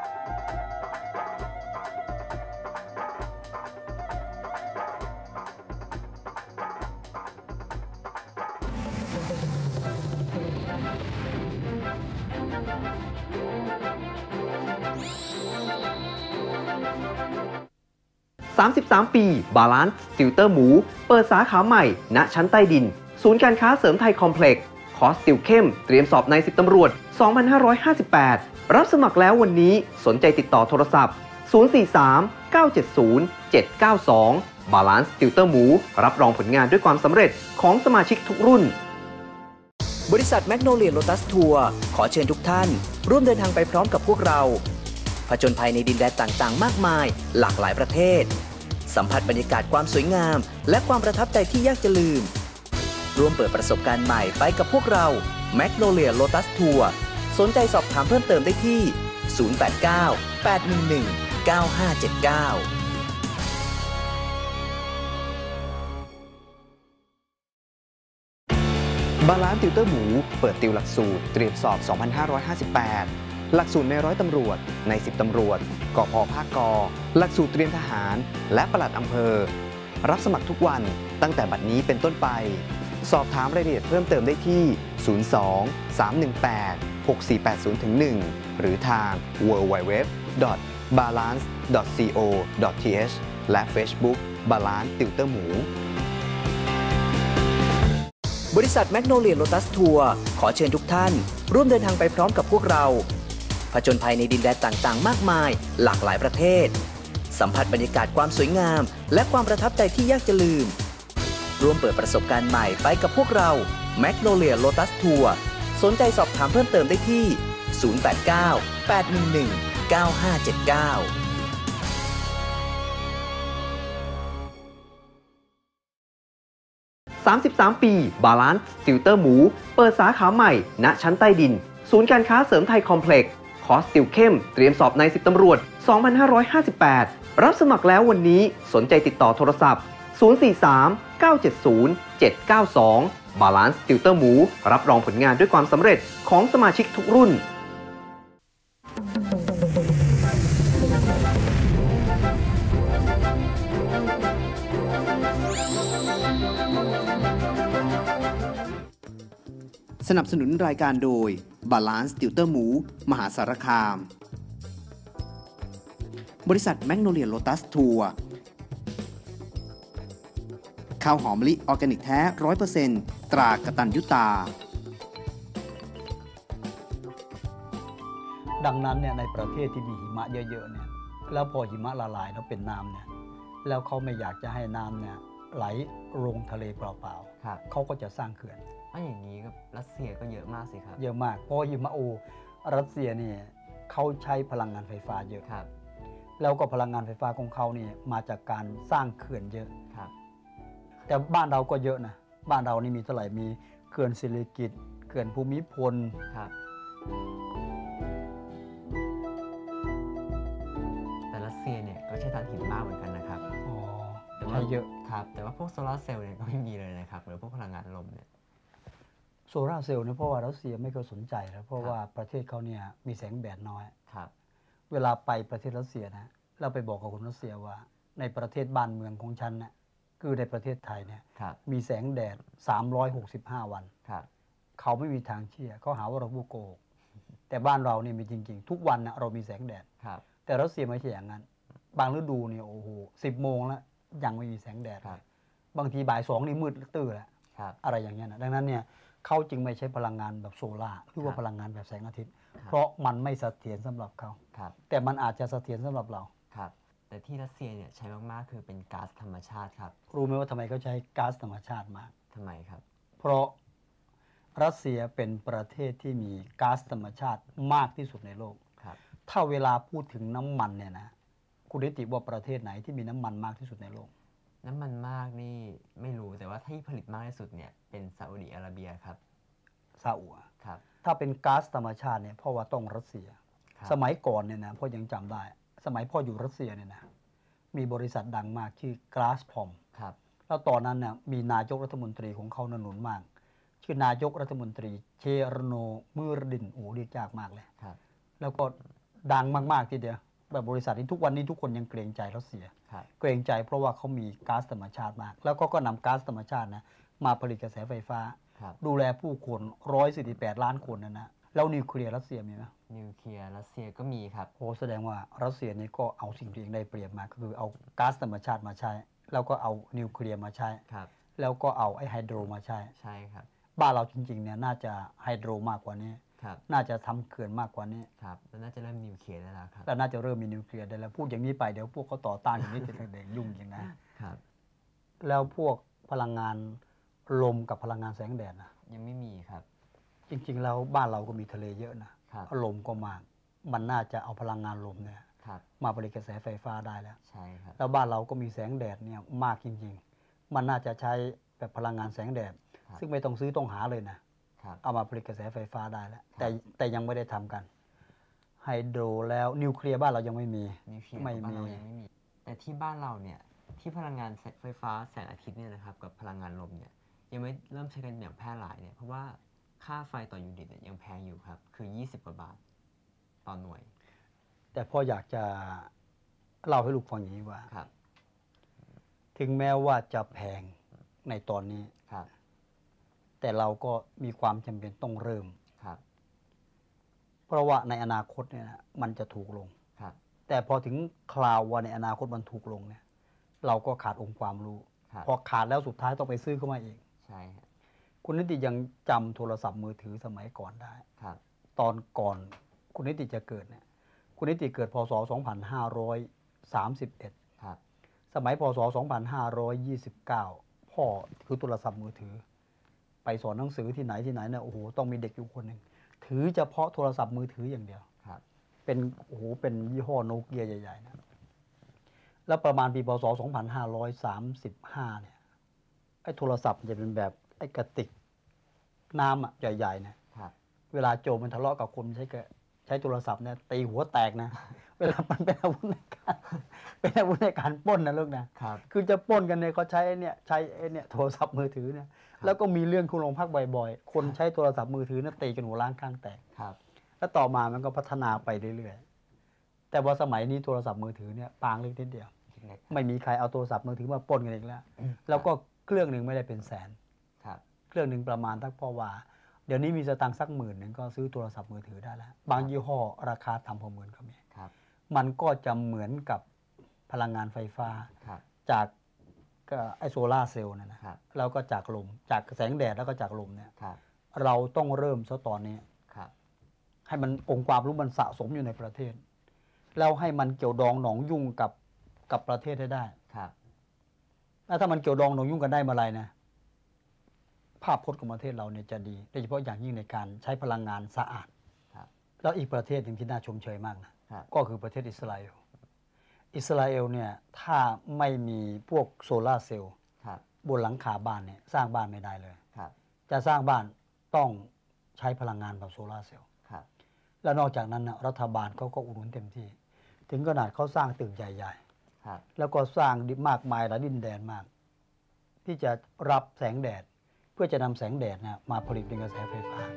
สามสิบสาม ปีบาลานซ์ติวเตอร์หมูเปิดสาขาใหม่ณชั้นใต้ดินศูนย์การค้าเสริมไทยคอมเพล็กซ์คอร์สติวเข้มเตรียมสอบในสิบตำรวจสองพันห้าร้อยห้าสิบแปดรับสมัครแล้ววันนี้สนใจติดต่อโทรศัพท์ศูนย์ สี่ สาม เก้า เจ็ด ศูนย์ เจ็ด เก้า สองบาลานซ์ติวเตอร์หมูรับรองผลงานด้วยความสำเร็จของสมาชิกทุกรุ่นบริษัทแมกโนเลียโลตัสทัวร์ขอเชิญทุกท่านร่วมเดินทางไปพร้อมกับพวกเราผจญภัยในดินแดนต่างๆมากมายหลากหลายประเทศสัมผัสบรรยากาศความสวยงามและความประทับใจที่ยากจะลืมร่วมเปิดประสบการณ์ใหม่ไปกับพวกเราแมกโนเลียโลตัสทัวร์สนใจสอบถามเพิ่มเติมได้ที่ศูนย์ แปด เก้า แปด หนึ่ง หนึ่ง เก้า ห้า เจ็ด เก้าบาลานซ์ติวเตอร์หมูเปิดติวหลักสูตรเตรียมสอบ สองพันห้าร้อยห้าสิบแปด หลักสูตรในร้อยตำรวจในสิบตำรวจกพภาคกหลักสูตรเตรียมทหารและปลัดอำเภอรับสมัครทุกวันตั้งแต่บัดนี้เป็นต้นไปสอบถามรายละเอียดเพิ่มเติมได้ที่ ศูนย์ สอง สาม หนึ่ง แปด หก สี่ แปด ศูนย์ หนึ่ง หรือทาง ดับเบิลยู ดับเบิลยู ดับเบิลยู ดอท บาลานซ์ ดอท ซี โอ ดอท ที เอช และ Facebook Balance Tutor หมูบริษัทแมกโนเลียโลตัสทัวร์ขอเชิญทุกท่านร่วมเดินทางไปพร้อมกับพวกเราผจญภัยในดินแดนต่างๆมากมายหลากหลายประเทศสัมผัสบรรยากาศความสวยงามและความประทับใจที่ยากจะลืมร่วมเปิดประสบการณ์ใหม่ไปกับพวกเราแมกโนเลียโลตัสทัวร์สนใจสอบถามเพิ่มเติมได้ที่ ศูนย์ แปด เก้า แปด หนึ่ง หนึ่ง เก้า ห้า เจ็ด เก้าสามสิบสาม ปีบาลานซ์ติวเตอร์หมูเปิดสาขาใหม่ณชั้นใต้ดินศูนย์การค้าเสริมไทยคอมเพล็กซ์คอร์สติวเข้มเตรียมสอบในสิบตำรวจ สองพันห้าร้อยห้าสิบแปด รับสมัครแล้ววันนี้สนใจติดต่อโทรศัพท์ ศูนย์ สี่ สาม เก้า เจ็ด ศูนย์ เจ็ด เก้า สอง บาลานซ์ติวเตอร์หมูรับรองผลงานด้วยความสำเร็จของสมาชิกทุกรุ่นสนับสนุนรายการโดย Balance Tutor หมูมหาสารคามบริษัทแมกโนเลียโลตัสทัวร์ข้าวหอมมะลิออร์แกนิกแท้ ร้อยเปอร์เซ็นต์ ตรากตัญญูตาดังนั้นเนี่ยในประเทศที่มีหิมะเยอะๆเนี่ยแล้วพอหิมะละลายแล้วเป็นน้ำเนี่ยแล้วเขาไม่อยากจะให้น้ำเนี่ยไหลลงทะเลเปล่าๆเขาก็จะสร้างเขื่อนอันอย่างนี้กับรัสเซียก็เยอะมากสิครับเยอะมากเพราะหิมะโอรัสเซียนี่เขาใช้พลังงานไฟฟ้าเยอะครับแล้วก็พลังงานไฟฟ้าของเขานี่มาจากการสร้างเขื่อนเยอะครับแต่บ้านเราก็เยอะนะบ้านเรานี่มีเท่าไหร่มีเขื่อนศิริกิติ์เขื่อนภูมิพลครับแต่รัสเซียเนี่ยก็ใช้ถ่านหินมากเหมือนกันนะครับอ๋อใช้เยอะครับแต่ว่าพวกโซลาร์เซลล์เนี่ยก็ไม่มีเลยนะครับหรือพวกพลังงานลมเนี่ยโซลาร์เซลล์เนี่ยเพราะว่ารัสเซียไม่เคยสนใจแล้วเพราะว่าประเทศเขาเนี่ยมีแสงแดดน้อยครับเวลาไปประเทศรัสเซียนะเราไปบอกกับคนรัสเซียว่าในประเทศบ้านเมืองของฉันเนี่ยคือในประเทศไทยเนี่ยมีแสงแดดสามร้อยหกสิบห้าวันเขาไม่มีทางเชื่อเขาหาว่าเราพูดโกหกแต่บ้านเรานี่มีจริงๆทุกวันนะเรามีแสงแดดแต่รัสเซียไม่ใช่อย่างนั้นบางฤดูเนี่ยโอ้โหสิบโมงแล้วยังไม่มีแสงแดดบางทีบ่ายสองนี่มืดตื้อแล้วอะไรอย่างเงี้ยนะดังนั้นเนี่ยเขาจึงไม่ใช้พลังงานแบบโซล่าหรือว่าพลังงานแบบแสงอาทิตย์เพราะมันไม่เสถียรสำหรับเขาแต่มันอาจจะเสถียรสำหรับเราแต่ที่รัสเซียเนี่ยใช้มากๆคือเป็นก๊าซธรรมชาติครับรู้ไหมว่าทำไมเขาใช้ก๊าซธรรมชาติมากทำไมครับเพราะรัสเซียเป็นประเทศที่มีก๊าซธรรมชาติมากที่สุดในโลกครับถ้าเวลาพูดถึงน้ำมันเนี่ยนะคุณได้ติว่าประเทศไหนที่มีน้ำมันมากที่สุดในโลกน้ำมันมากนี่ไม่รู้แต่ว่าที่ผลิตมากที่สุดเนี่ยเป็นซาอุดิอาระเบียครับซาอุครับถ้าเป็นก๊าซธรรมชาติเนี่ยเพราะว่าต้องรัสเซียสมัยก่อนเนี่ยนะพ่อยังจำได้สมัยพ่ออยู่รัสเซียเนี่ยนะมีบริษัทดังมากชื่อกลาสพอมครับแล้วตอนนั้นเนี่ยมีนายกรัฐมนตรีของเขาหนุนมากชื่อนายกรัฐมนตรีเชรโนมือรดินโอ้เรียกยากมากเลยครับแล้วก็ดังมากๆทีเดียวแบบบริษัทนี้ทุกวันนี้ทุกคนยังเกรงใจรัสเซียเกรงใจเพราะว่าเขามีก๊าซธรรมชาติมากแล้วก็ก็นำก๊าซธรรมชาตินะมาผลิตกระแสไฟฟ้าดูแลผู้คนหนึ่งร้อยสี่สิบแปดล้านคนนะนะแล้วนิวเคลียร์รัสเซียมีไหมนิวเคลียร์รัสเซียก็มีครับโอ้แสดงว่ารัสเซียนี่ก็เอาสิ่งที่เองได้เปรียบมาก็คือเอาก๊าซธรรมชาติมาใช้แล้วก็เอานิวเคลียร์มาใช้ครับแล้วก็เอาไอ้ไฮโดรมาใช้ใช่ครับบ้านเราจริงๆเนี่ยน่าจะไฮโดรมากกว่านี้น่าจะทำเขื่อนมากกว่านี้ครับแล้วน่าจะเริ่มนิวเคลียร์ได้แล้วครับแล้วน่าจะเริ่มมีนิวเคลียร์ได้แล้วพูดอย่างนี้ไปเดี๋ยวพวกเขาต่อต้านอย่างนี้จะเด็กยุ่งอย่างนะครับแล้วพวกพลังงานลมกับพลังงานแสงแดดนะยังไม่มีครับจริงๆแล้วบ้านเราก็มีทะเลเยอะนะลมก็มากมันน่าจะเอาพลังงานลมเนี่ยมาผลิตกระแสไฟฟ้าได้แล้วใช่ครับแล้วบ้านเราก็มีแสงแดดเนี่ยมากจริงๆมันน่าจะใช้แบบพลังงานแสงแดดซึ่งไม่ต้องซื้อต้องหาเลยนะเอามาผลิตกระแสไฟฟ้าได้แล้วแต่แต่ยังไม่ได้ทำกันไฮโดรแล้วนิวเคลียร์บ้านเรายังไม่มีไม่มีแต่ที่บ้านเราเนี่ยที่พลังงานไฟฟ้าแสงอาทิตย์เนี่ยนะครับกับพลังงานลมเนี่ยยังไม่เริ่มใช้กันอย่างแพร่หลายเนี่ยเพราะว่าค่าไฟต่อยูนิตเนี่ยยังแพงอยู่ครับคือยี่สิบกว่าบาทต่อหน่วยแต่พ่ออยากจะเล่าให้ลูกฟังอย่างนี้ว่าถึงแม้ว่าจะแพงในตอนนี้แต่เราก็มีความจำเป็นต้องเริ่มเพราะว่าในอนาคตเนี่ยมันจะถูกลงแต่พอถึงคราวว่าในอนาคตมันถูกลงเนี่ยเราก็ขาดองค์ความรู้พอขาดแล้วสุดท้ายต้องไปซื้อเข้ามาเองใช่คุณนิติยังจำโทรศัพท์มือถือสมัยก่อนได้ตอนก่อนคุณนิติจะเกิดเนี่ยคุณนิติเกิดพศสองพันห้าร้อยสามสิบเอ็ดสมัยพศสองพันห้าร้อยยี่สิบเก้าพ่อคือโทรศัพท์มือถือไปสอนหนังสือที่ไหนที่ไหนเนี่ยโอ้โหต้องมีเด็กอยู่คนหนึ่งถือเฉพาะโทรศัพท์มือถืออย่างเดียวเป็นโอ้โหเป็นยี่ห้อโนเกียใหญ่ๆนะแล้วประมาณปีพศสองพันห้าร้อยสามสิบห้าเนี่ยไอ้โทรศัพท์จะเป็นแบบไอ้กระติกน้ำอ่ะใหญ่ๆนะเวลาโจรมันทะเลาะกับคนใช้ใช้โทรศัพท์เนี่ยตีหัวแตกนะเวลามันเป็นอาวุธในการเป็นอาวุธในการปล้นนะลูกนะคือจะปล้นกันเนี่ยเขาใช้เนี่ยใช้ไอ้เนี่ยโทรศัพท์มือถือเนี่ยแล้วก็มีเรื่องคุณลงพักบ่อยๆคนใช้โทรศัพท์มือถือเนี่ยตีกันหัวล้างข้างแตกแล้วต่อมามันก็พัฒนาไปเรื่อยๆแต่ว่าสมัยนี้โทรศัพท์มือถือเนี่ยปางเล็กนิดเดียวไม่มีใครเอาโทรศัพท์มือถือมาปล้นกันอีกแล้วแล้วก็เครื่องหนึ่งไม่ได้เป็นแสนเครื่องหนึ่งประมาณทักพ่อว่าเดี๋ยวนี้มีสตางค์สักหมื่นหนึ่งก็ซื้อโทรศัพท์มือถือได้แล้วบางยี่ห้อราคาต่ำกว่าหมื่นก็มีมันก็จะเหมือนกับพลังงานไฟฟ้าจากไอโซล่าเซลล์นะนะแล้วก็จากลมจากแสงแดดแล้วก็จากลมเนี่ยเราต้องเริ่มซะตอนนี้ให้มันองค์ความรู้มันสะสมอยู่ในประเทศแล้วให้มันเกี่ยวดองหนองยุ่งกับกับประเทศให้ได้แล้วถ้ามันเกี่ยวดองหนองยุ่งกันได้เมื่อไรนะภาพพจน์ของประเทศเราเนี่ยจะดีโดยเฉพาะอย่างยิ่งในการใช้พลังงานสะอาดแล้วอีกประเทศหนึ่งที่น่าชมเชยมากนะก็คือประเทศอิสราเอลอิสราเอลเนี่ยถ้าไม่มีพวกโซลาร์เซลล์บนหลังคาบ้านเนี่ยสร้างบ้านไม่ได้เลยจะสร้างบ้านต้องใช้พลังงานแบบโซลาร์เซลล์แล้วนอกจากนั้นนะรัฐบาลเขาก็อุดหนุนเต็มที่ถึงขนาดเขาสร้างตึกใหญ่ๆแล้วก็สร้างมากมายหลายดินแดนมากที่จะรับแสงแดดเพื่อจะนำแสงแดดนะมาผลิตเป็นกระแสไฟฟ้า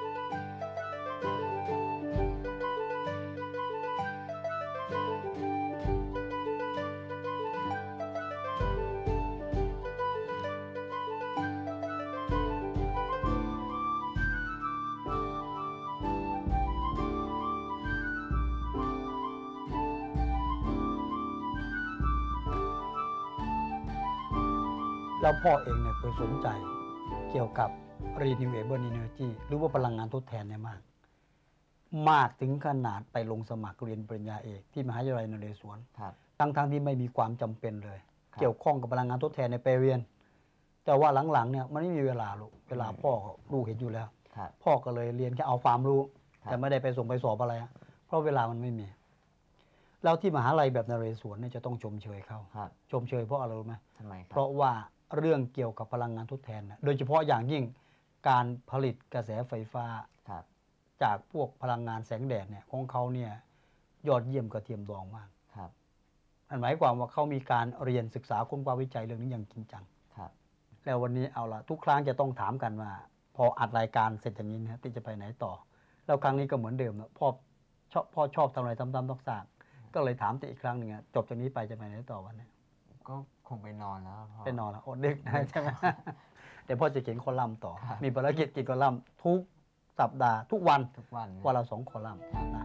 แล้วพ่อเองเนี่ยเคยสนใจเกี่ยวกับ renewable energy หรือว่าพลังงานทดแทนเนี่ยมากมากถึงขนาดไปลงสมัครเรียนปริญญาเอกที่มหาวิทยาลัยนเรศวรทั้งทั้งที่ไม่มีความจำเป็นเลยเกี่ยวข้องกับพลังงานทดแทนในไปเรียนแต่ว่าหลังๆเนี่ยมันไม่มีเวลาลูกเวลาพ่อลูกเห็นอยู่แล้วพ่อก็เลยเรียนแค่เอาความรู้แต่ไม่ได้ไปส่งไปสอบอะไรเพราะเวลามันไม่มีแล้วที่มหาลัยแบบนเรศวรเนี่ยจะต้องชมเชยเขาชมเชยเพราะอะไรรู้ไหมเพราะว่าเรื่องเกี่ยวกับพลังงานทดแทนนะโดยเฉพาะอย่างยิ่งการผลิตกระแสไฟฟ้าจากพวกพลังงานแสงแดดเนี่ยของเขาเนี่ยยอดเยี่ยมกระเทียมดองมากนั่นหมายความว่าเขามีการเรียนศึกษาค้นคว้าวิจัยเรื่องนี้อย่างจริงจังแล้ววันนี้เอาละทุกครั้งจะต้องถามกันว่าพออัดรายการเสร็จอย่างนี้นะที่จะไปไหนต่อแล้วครั้งนี้ก็เหมือนเดิมนะพ่อชอบพ่อชอบทำอะไรทำตามต้องสร้างก็เลยถามแต่อีกครั้งหนึ่งจบจากนี้ไปจะไปไหนต่อวันนี้ก็คงไปนอนแล้วพ่อไปนอนแล้วอดดึกนะใช่ไหมเดี๋ยวพ่อจะเขียนคอลัมน์ต่อมีภารกิจเขียนคอลัมน์ทุกสัปดาห์ทุกวันทุกวันวันละสองคอลัมน์นะ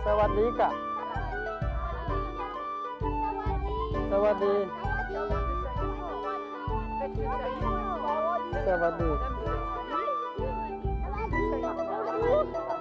สวัสดีกะสวัสดีสวัสดี